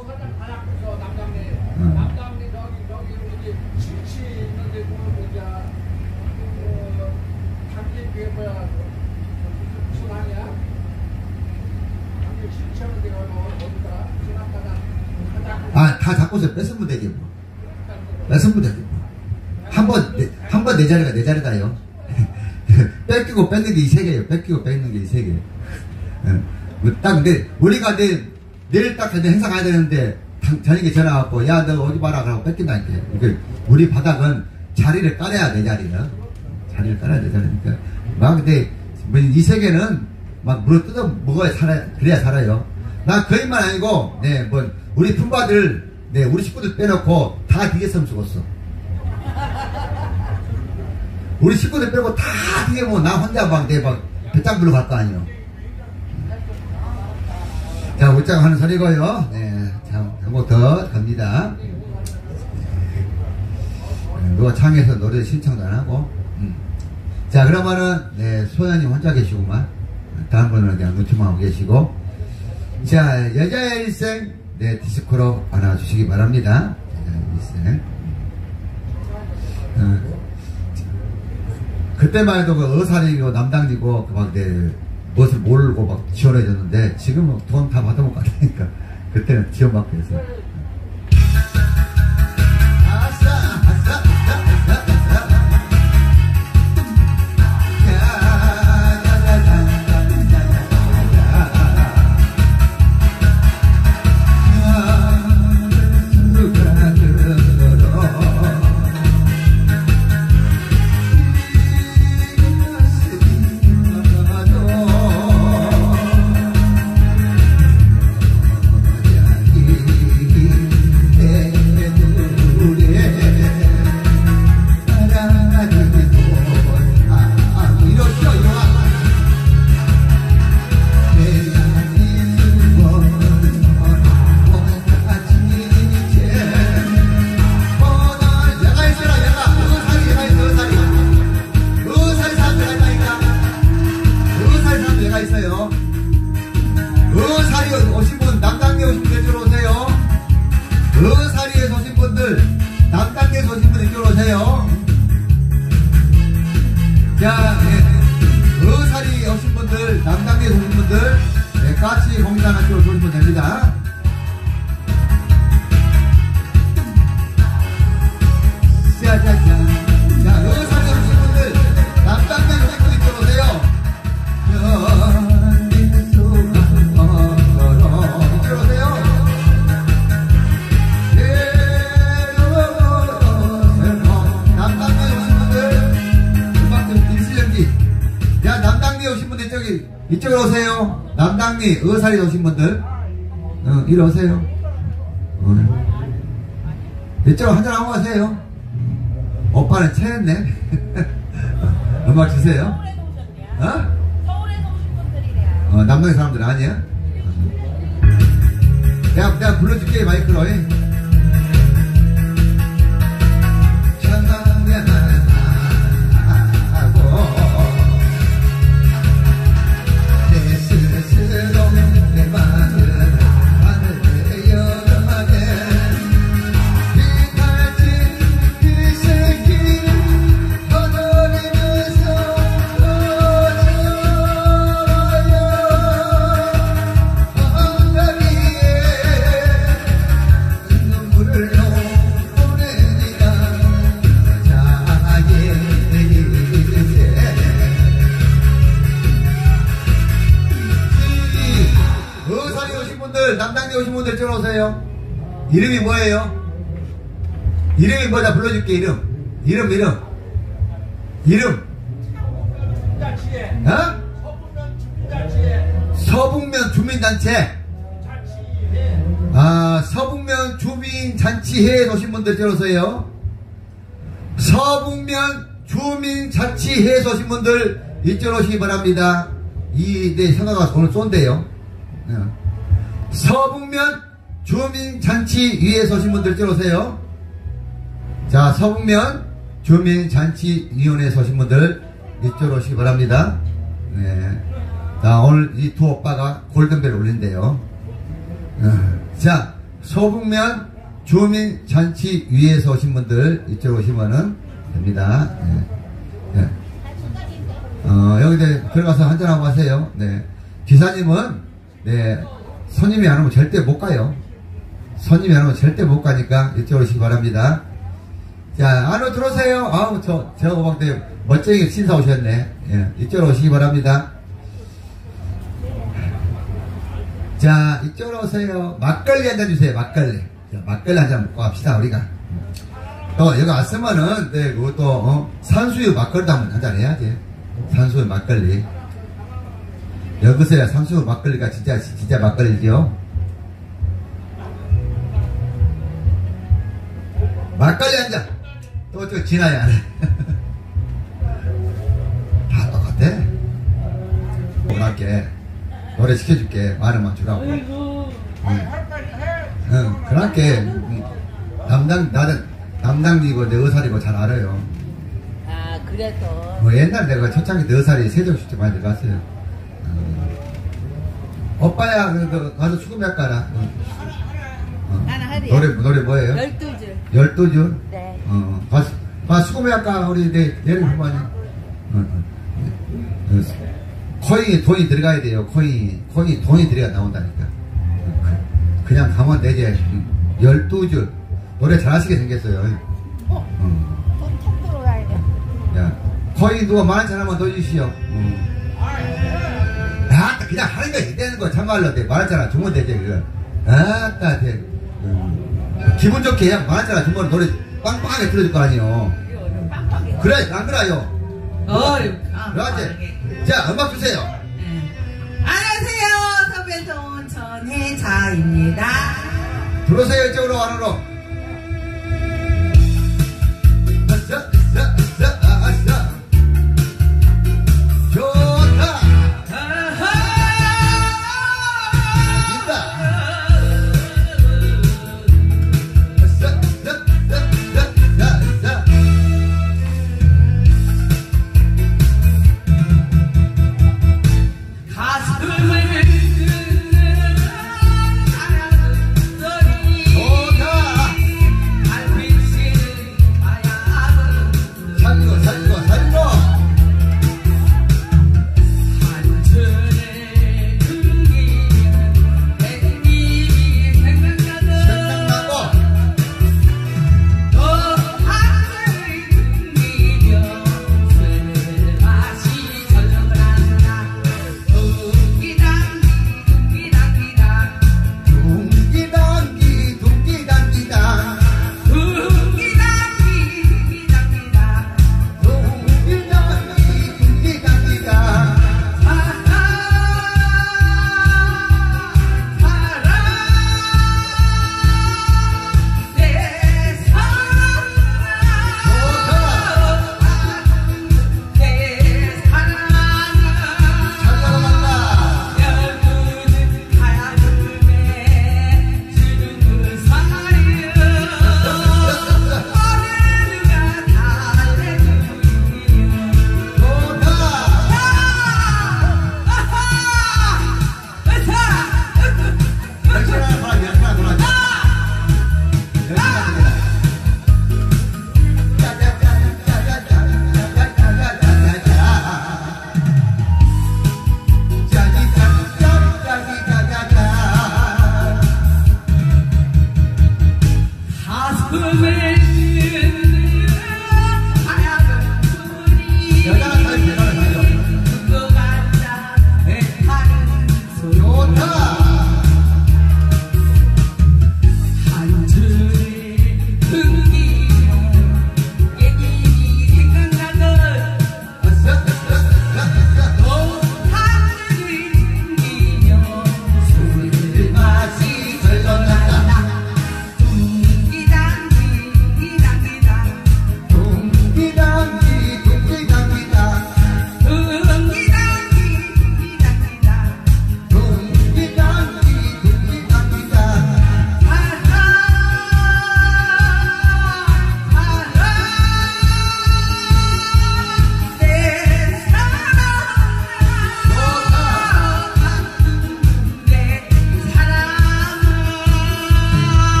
A: 아, 다 잡고서 뺏으면 되지 뭐. 뺏으면 되지 뭐. 한 번 내 자리가 내 자리다요. 뺏기고 뺏는 게 이 세계예요. 뺏기고 뺏는 게 이 세계예요. 딱 근데 우리가 내일 딱 행사 가야 되는데 저녁에 전화 왔고, 야 너 어디 봐라 그러고 뺏긴다니까. 그러니까 우리 바닥은 자리를 깔아야 돼. 자리를 깔아야 돼. 자리니까 막 근데 이 세계는 막 물어 뜯어 먹어야 살아야, 그래야 살아요. 나 거짓말 아니고, 네, 뭐 우리 품바들, 네, 우리 식구들 빼놓고 다 뒤졌으면 죽었어. 우리 식구들 빼고 다 뒤에 뭐 나 혼자 막 내 막 배짱 불러 갈 거 아니에요. 자, 웃자고 하는 소리고요. 네, 참, 한 곡 더 갑니다. 누가 창에서 노래 신청도 안 하고. 자, 그러면은, 네, 소연님 혼자 계시구만. 다른 분은 그냥 눈치만 하고 계시고. 자, 여자의 일생, 네, 디스코로 안아주시기 바랍니다. 여자의 일생. 그때만 해도 그 어살이고 남당이고, 막, 네, 무엇을 모르고 막 지원해줬는데, 지금은 돈 다 받아먹고 가니까, 그때는 지원받고 해서. 자, 네. 어사리 오신 분들, 남당에 오신 분들, 네, 같이 공단한 쪽으로 조시면 됩니다. 짜자잔. 자, 어사리 오신 분들, 남당에 오신 분들 이쪽으로 오세요. 이쪽으로 오세요. 남당에 오신 분들, 야, 남당리 오신 분들 이쪽으로 오세요. 남당리 어사리 오신 분들 이리 오세요. 이쪽으로 한잔 하고 가세요. 오빠는 체했네. 음악 주세요.
C: 서울에서 오신 분들이래요.
A: 남당의 사람들 아니야? 내가 불러줄게 마이크로. 남당에 오신 분들 이쪽으로 오세요. 이름이 뭐예요? 이름이 뭐다 불러줄게. 이름. 어? 서북면 주민단체. 아, 서북면 주민자치회에 오신 분들 이쪽으로 오세요. 서북면 주민자치회에 오신 분들 이쪽으로 오시기 바랍니다. 네, 생각가 오늘 쏜대요. 서북면 주민잔치위에 서신 분들 들어오세요. 자, 서북면 주민잔치위원회에 서신 분들 이쪽으로 오시기 바랍니다. 네. 자, 오늘 이 두 오빠가 골든벨 울린대요. 자, 서북면 주민잔치위에서 오신 분들 이쪽으로 오시면은 됩니다. 네. 네. 여기 들어가서 한잔하고 가세요. 네. 기사님은, 네, 손님이 안 오면 절대 못 가요. 손님이 안 오면 절대 못 가니까 이쪽으로 오시기 바랍니다. 자, 안으로 들어오세요. 아우, 저 오박대 멋쟁이 신사 오셨네. 예, 이쪽으로 오시기 바랍니다. 자, 이쪽으로 오세요. 막걸리 한잔 주세요, 막걸리. 자, 막걸리 한잔 먹고 갑시다, 우리가. 여기 왔으면은, 네, 그것도, 산수유 막걸리도 한잔 해야지. 산수유 막걸리. 여기서야 산수유 막걸리가 진짜 막걸리죠. 막걸리 한잔. 또 저 지나야 안 해. 다 똑같아. 오랄게. 노래 시켜줄게. 많으면 주라고. 응, 그렇게 나는 담당이고 내 의사리고 잘 알아요.
C: 아, 그래도.
A: 뭐 옛날 내가 초창기 내 의사리 세종시대 많이 들어갔어요. 오빠야, 가서 수금 몇 가라.
C: 하나 하래요.
A: 노래 뭐예요?
C: 12줄.
A: 12줄?
C: 네.
A: 가 수금 몇 가, 우리 내일 후반에. 코인이 돈이 들어가야 돼요. 코인이 돈이 들어가 나온다니까. 그냥 가면 되지. 12줄. 노래 잘하시게 생겼어요.
C: 톡 들어가야 돼.
A: 야, 코인 누가 10,000원 하면 넣어주시오. 야, 그냥 하는 거 되는 거 참말로 돼. 10,000원 주면 되지, 그거. 아따, 돼. 기분 좋게 그냥 10,000원 주면 노래 빵빵하게 들어줄 거 아니요. 그래, 안 그래요? 그러지. 자, 음악 주세요.
E: 안녕하세요. 서배동 전혜자입니다.
A: 들어오세요, 이쪽으로, 안으로. 좋다. 좋다.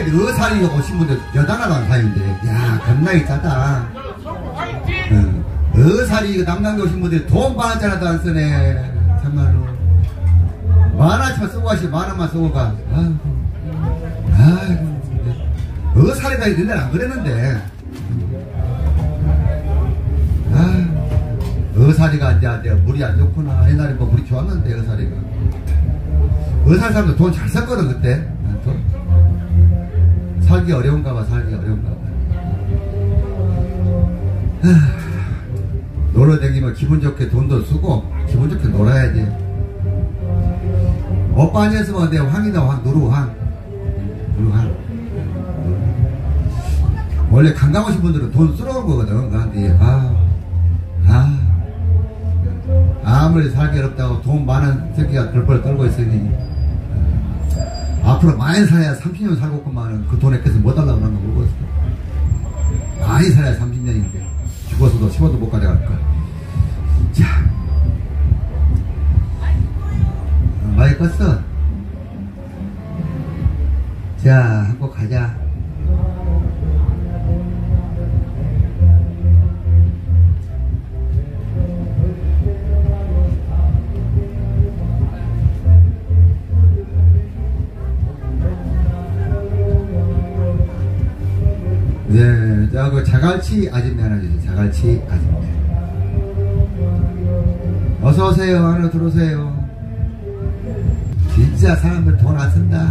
A: 의사리가 오신 분들 여단하다는 사이인데, 야, 겁나게 짜다. 의사리 남강도 오신 분들이 돈 많았잖아도 안 쓰네. 참말로. 만원치만 쓰고 가시고, 만원만 쓰고 가. 아이고. 의사리가 옛날에 안 그랬는데. 의사리가 이제 물이 안 좋구나. 옛날에 뭐 물이 좋았는데, 의사리가. 의사리 사람들 돈 잘 썼거든, 그때. 살기 어려운가 봐, 살기 어려운가 봐. 놀러 다니면 기분 좋게 돈도 쓰고, 기분 좋게 놀아야지. 오빠 아니었으면 내 황이다, 황, 누루황. 누루황. 원래 관광 오신 분들은 돈 쓰러올 거거든. 근데, 아무리 살기 어렵다고 돈 많은 새끼가 벌벌 떨고 있으니, 앞으로 많이 살아야 30년 살고 있구만은 그 돈에 께서 뭐 달라고 그러는 거 모르겠어. 많이 살아야 30년인데, 죽어서도 10원도 못 가져갈 거야. 자. 많이 껐어. 자, 한 곡 가자. 네, 자, 그 자갈치 아줌매 하나 주세요. 자갈치 아줌매. 어서오세요. 안으로 들어오세요. 진짜 사람들 돈 안 쓴다.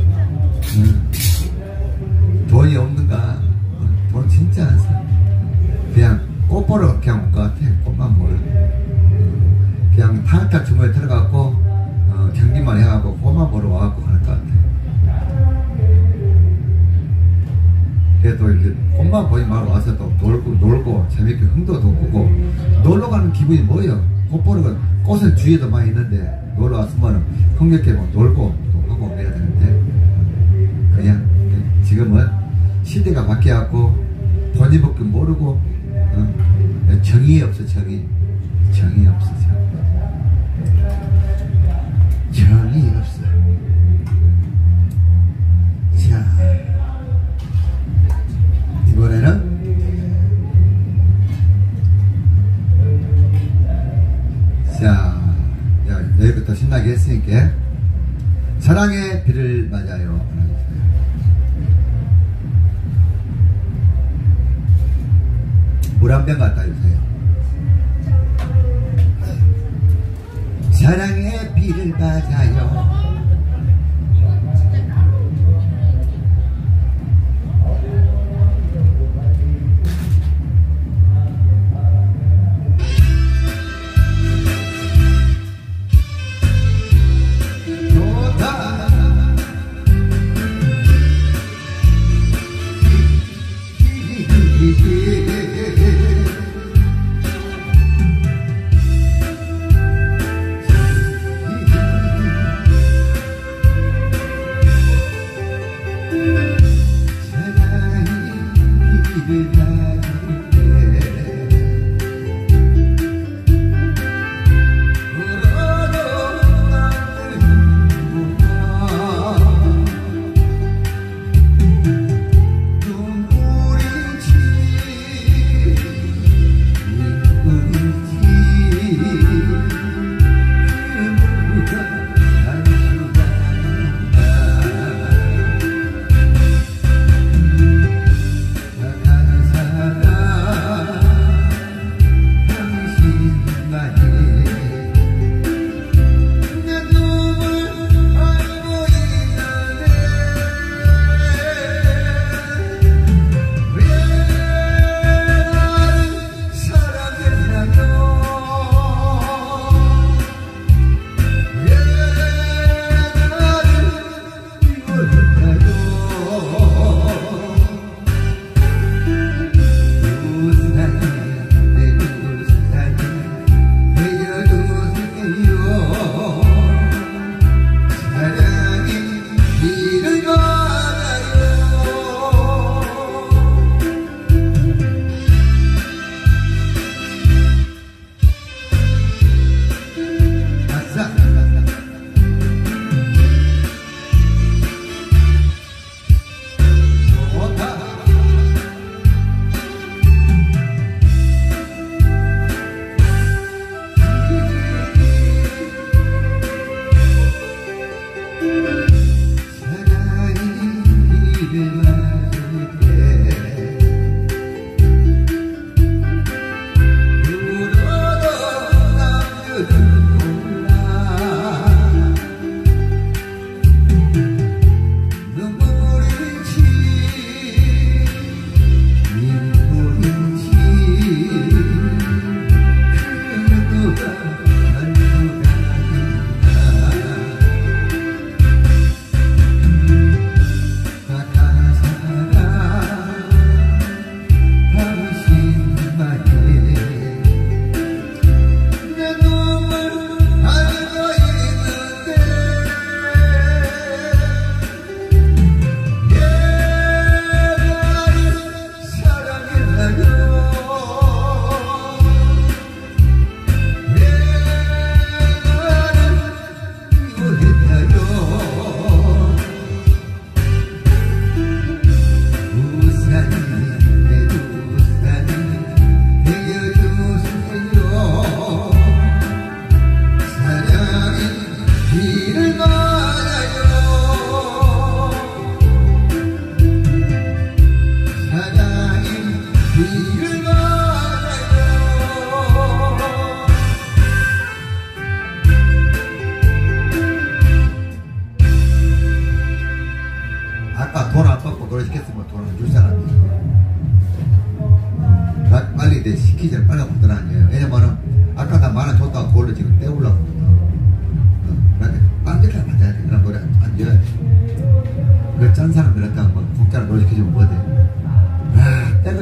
A: 돈이 없는가? 돈 진짜 안 써. 그냥 꽃 보러 그냥 올 것 같아. 꽃만 보러. 그냥 타르타 주머니에 들어가고, 경기만 해갖고 꽃만 보러 와갖고 갈 것 같아. 그래도 이렇게 꽃만 보지 말고 와서 또 놀고 재밌게 흥도 돋구고. 놀러 가는 기분이 뭐예요? 꽃 보러 가는 꽃은 주위에도 많이 있는데 놀러 왔으면 흥겹게 뭐 놀고 또 하고 해야 되는데, 그냥 지금은 시대가 바뀌어갖고 돈이밖에 모르고, 정이 없어. 정이 없어. 정이 없어. 자, 이번에는 자, 여기부터 신나게 했으니까 사랑의 비를 맞아요. 물 한 병 갖다 주세요. 사랑의 비를 맞아요.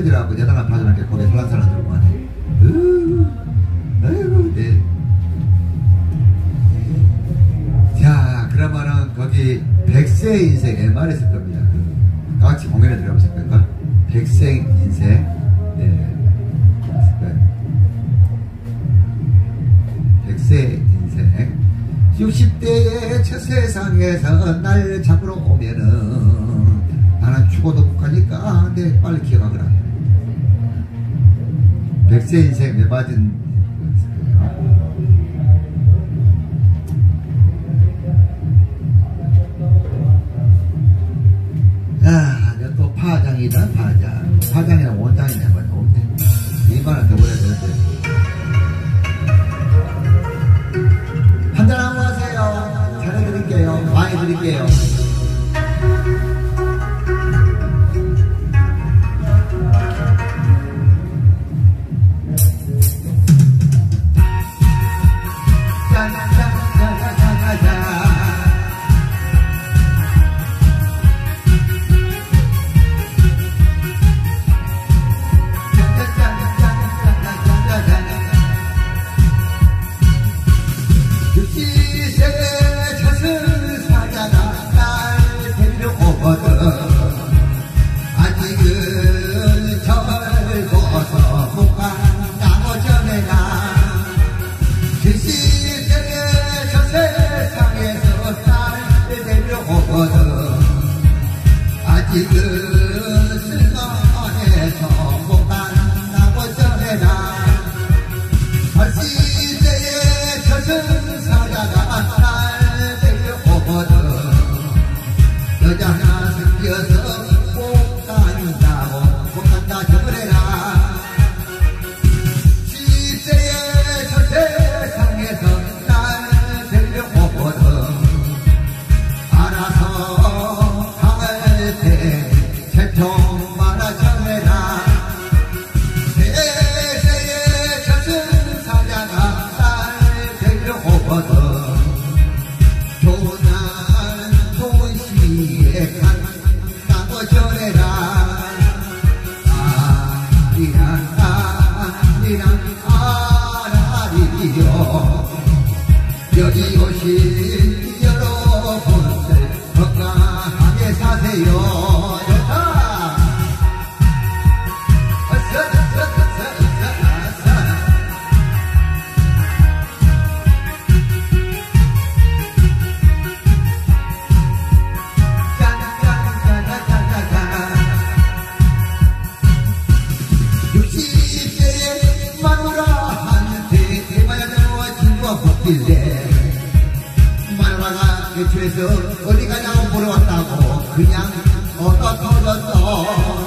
A: 떨어지라고 여당한 파전한테 거기에 설랑설랑 들고 가네. 아이고, 네. 자, 그러면은 거기 백세 인생 MR 했을 겁니다. 다 같이 공연에 들어가보실 건가? 백세 인생. 네. 백세 인생. 60대의 저 세상에서 날 잡으러 오면은 나는 죽어도 못 가니까 네, 빨리 기억하거라. 백세 인생 내 맞은 아, 또 파장이다 파장. 파장이랑 원장이냐 뭐 없네. 2만원 더 벌어야 되는데. 한잔하고 하세요. 잘해드릴게요. 많이 드릴게요. 여기 오신 여러분들 건강하게 사세요. 마누라가 대추에서 어디 가냐고 물어왔다고 그냥 얻어 터졌어.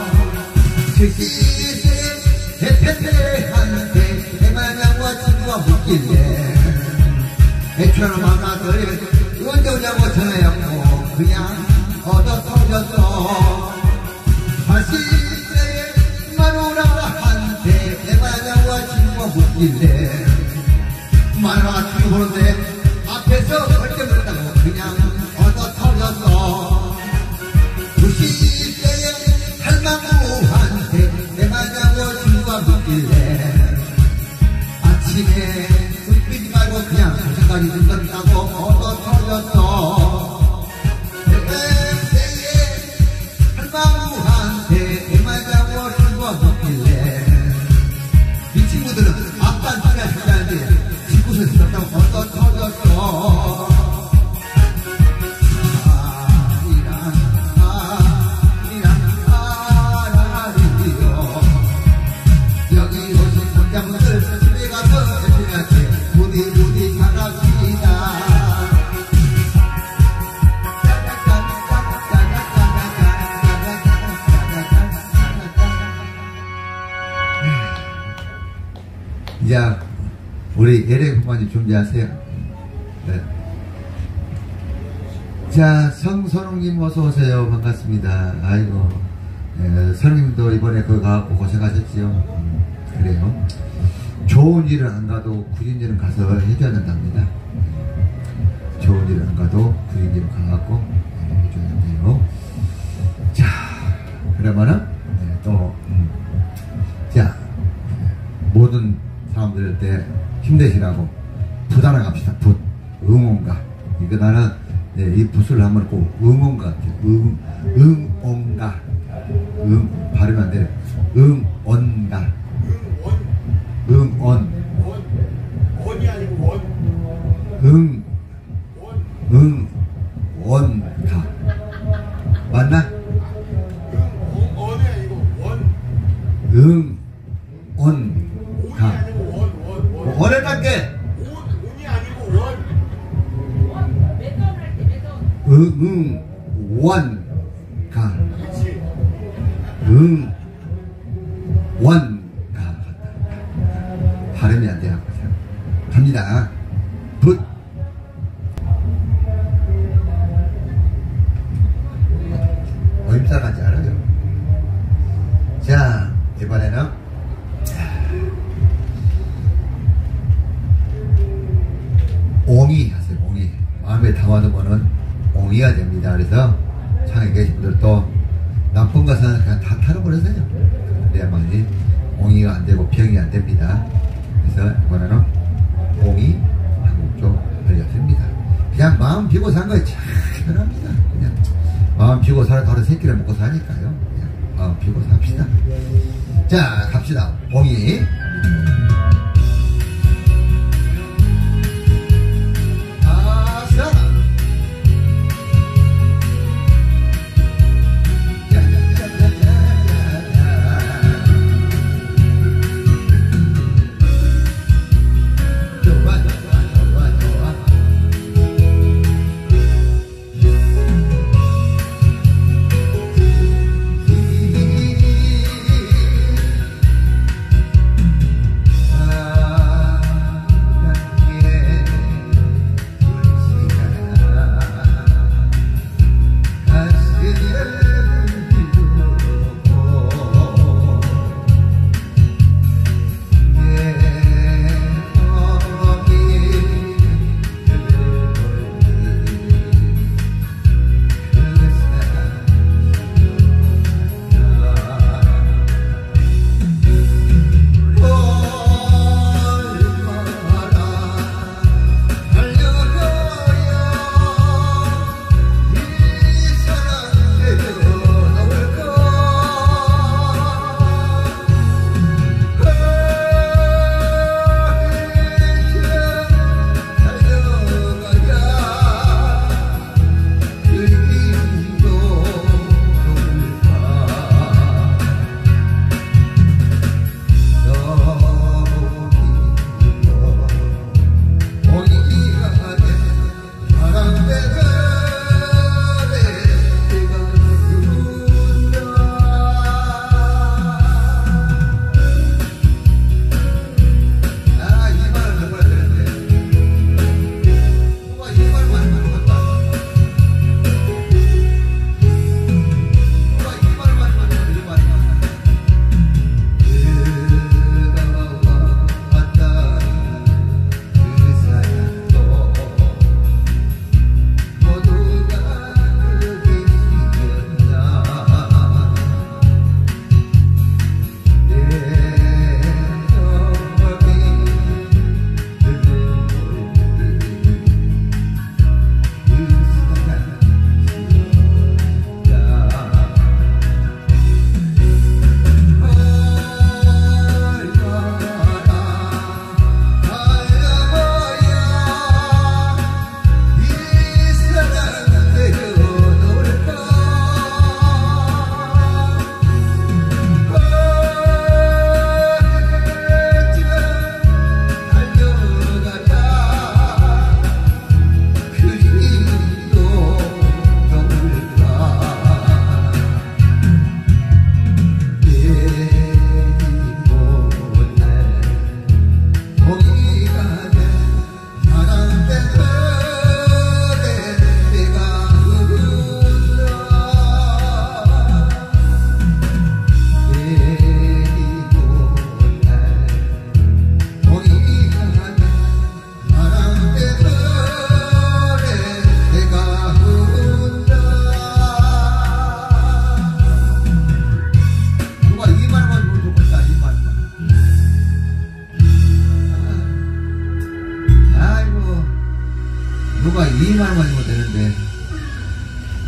A: 70세 대패한테 대마녀와 친구가 묻길래 애초로 만나더니 언제 오냐고 전화했고 그냥 얻어 터졌어. 80세 마누라한테 대마녀와 친구가 묻길래 마누라가 친구 보는데 앞에서 벌쩍 놀았다고 그냥 얻어 터졌어. 90세의 할망구한테 내 만나고 친구가 묻길래 아침에 눈 뜨지 말고 그냥 생각이 들었다고 얻어 터졌어. 100세의 할망구한테 내 만나고 친구가 묻길래 이 친구들은 앞단 소리가 들리는데 친구들 들었다고 얻어 터졌어. 여기 오신 손자분들 집에 가서 대신한테 부디 잘합시다. 이제 우리 예래 부모님 준비하세요. 네. 자, 성선홍님 어서오세요. 반갑습니다. 아이고, 선생님도 이번에 거기 가고 고생하셨지요. 그래요. 좋은 일을 안 가도 굳은 일은 가서 해줘야 된답니다. 좋은 일을 안 가도 굳은 일은 가갖고 해줘야 된대요. 자, 그러면은 또 네, 이 붓을 하면 꼭 응원가 같아요. 응온가. 발음이 안 되네. 응온가. 응온.
D: 원이 아니고 원.
A: 원가. 맞나?
D: 원이 아니고 원.
A: 응온가.
D: 원.
A: 원을 닦게.
D: 온이 아니고 원.
A: 원가.
D: 그렇지.
A: 원가. 발음이 안 되나 보세요. 갑니다. 붓. 어림살간지 알아요. 자, 이번에는 옹이 하세요. 옹이. 마음에 담아두면은 옹이가 됩니다. 그래서 창에 계신 분들도 나쁜 것은 그냥 다 털어버리세요. 그래야만이 옹이가 안 되고 병이 안 됩니다. 그래서 이번에는 옹이 한국 쪽 알려드립니다. 그냥 마음 비고 산 거에 참 편합니다. 그냥 마음 비고 살아 다른 새끼를 먹고 사니까요. 그냥 마음 비고 삽시다. 자, 갑시다. 옹이.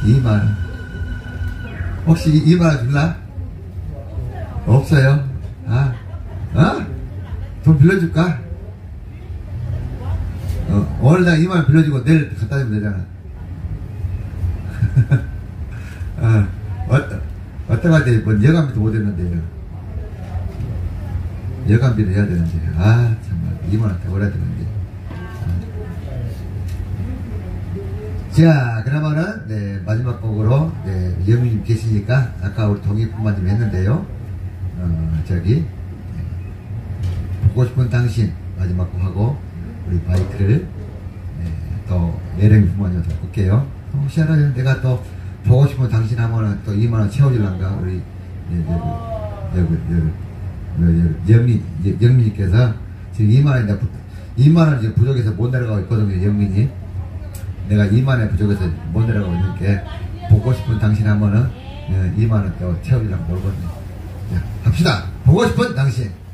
A: 2만원. 혹시 2만원 줄라? 없어요? 돈 빌려줄까? 오늘 날 2만원 빌려주고 내일 갖다 주면 되잖아. 어떡하지? 뭐 여간비도 못했는데요. 여간비를 해야 되는데. 정말 2만원 더 벌어야 되는데. 자, 그러면은, 네, 마지막 곡으로, 네, 영민님 계시니까, 아까 우리 동의뿐만 했는데요. 네, 보고 싶은 당신, 마지막 곡 하고, 우리 바이크를, 네, 또, 예령이 부모님한테 볼게요. 혹시 알아요? 내가 또, 보고 싶은 당신 하면은 또 2만원 채워줄란가? 우리, 영민님께서, 지금 2만원 지금 부족해서 못 내려가고 있거든요, 영민이. 내가 2만원에 부족해서 못 내려가고 있는데 보고 싶은 당신 하면은 2만원 또 채우려고 모르거든요. 합시다. 보고 싶은 당신.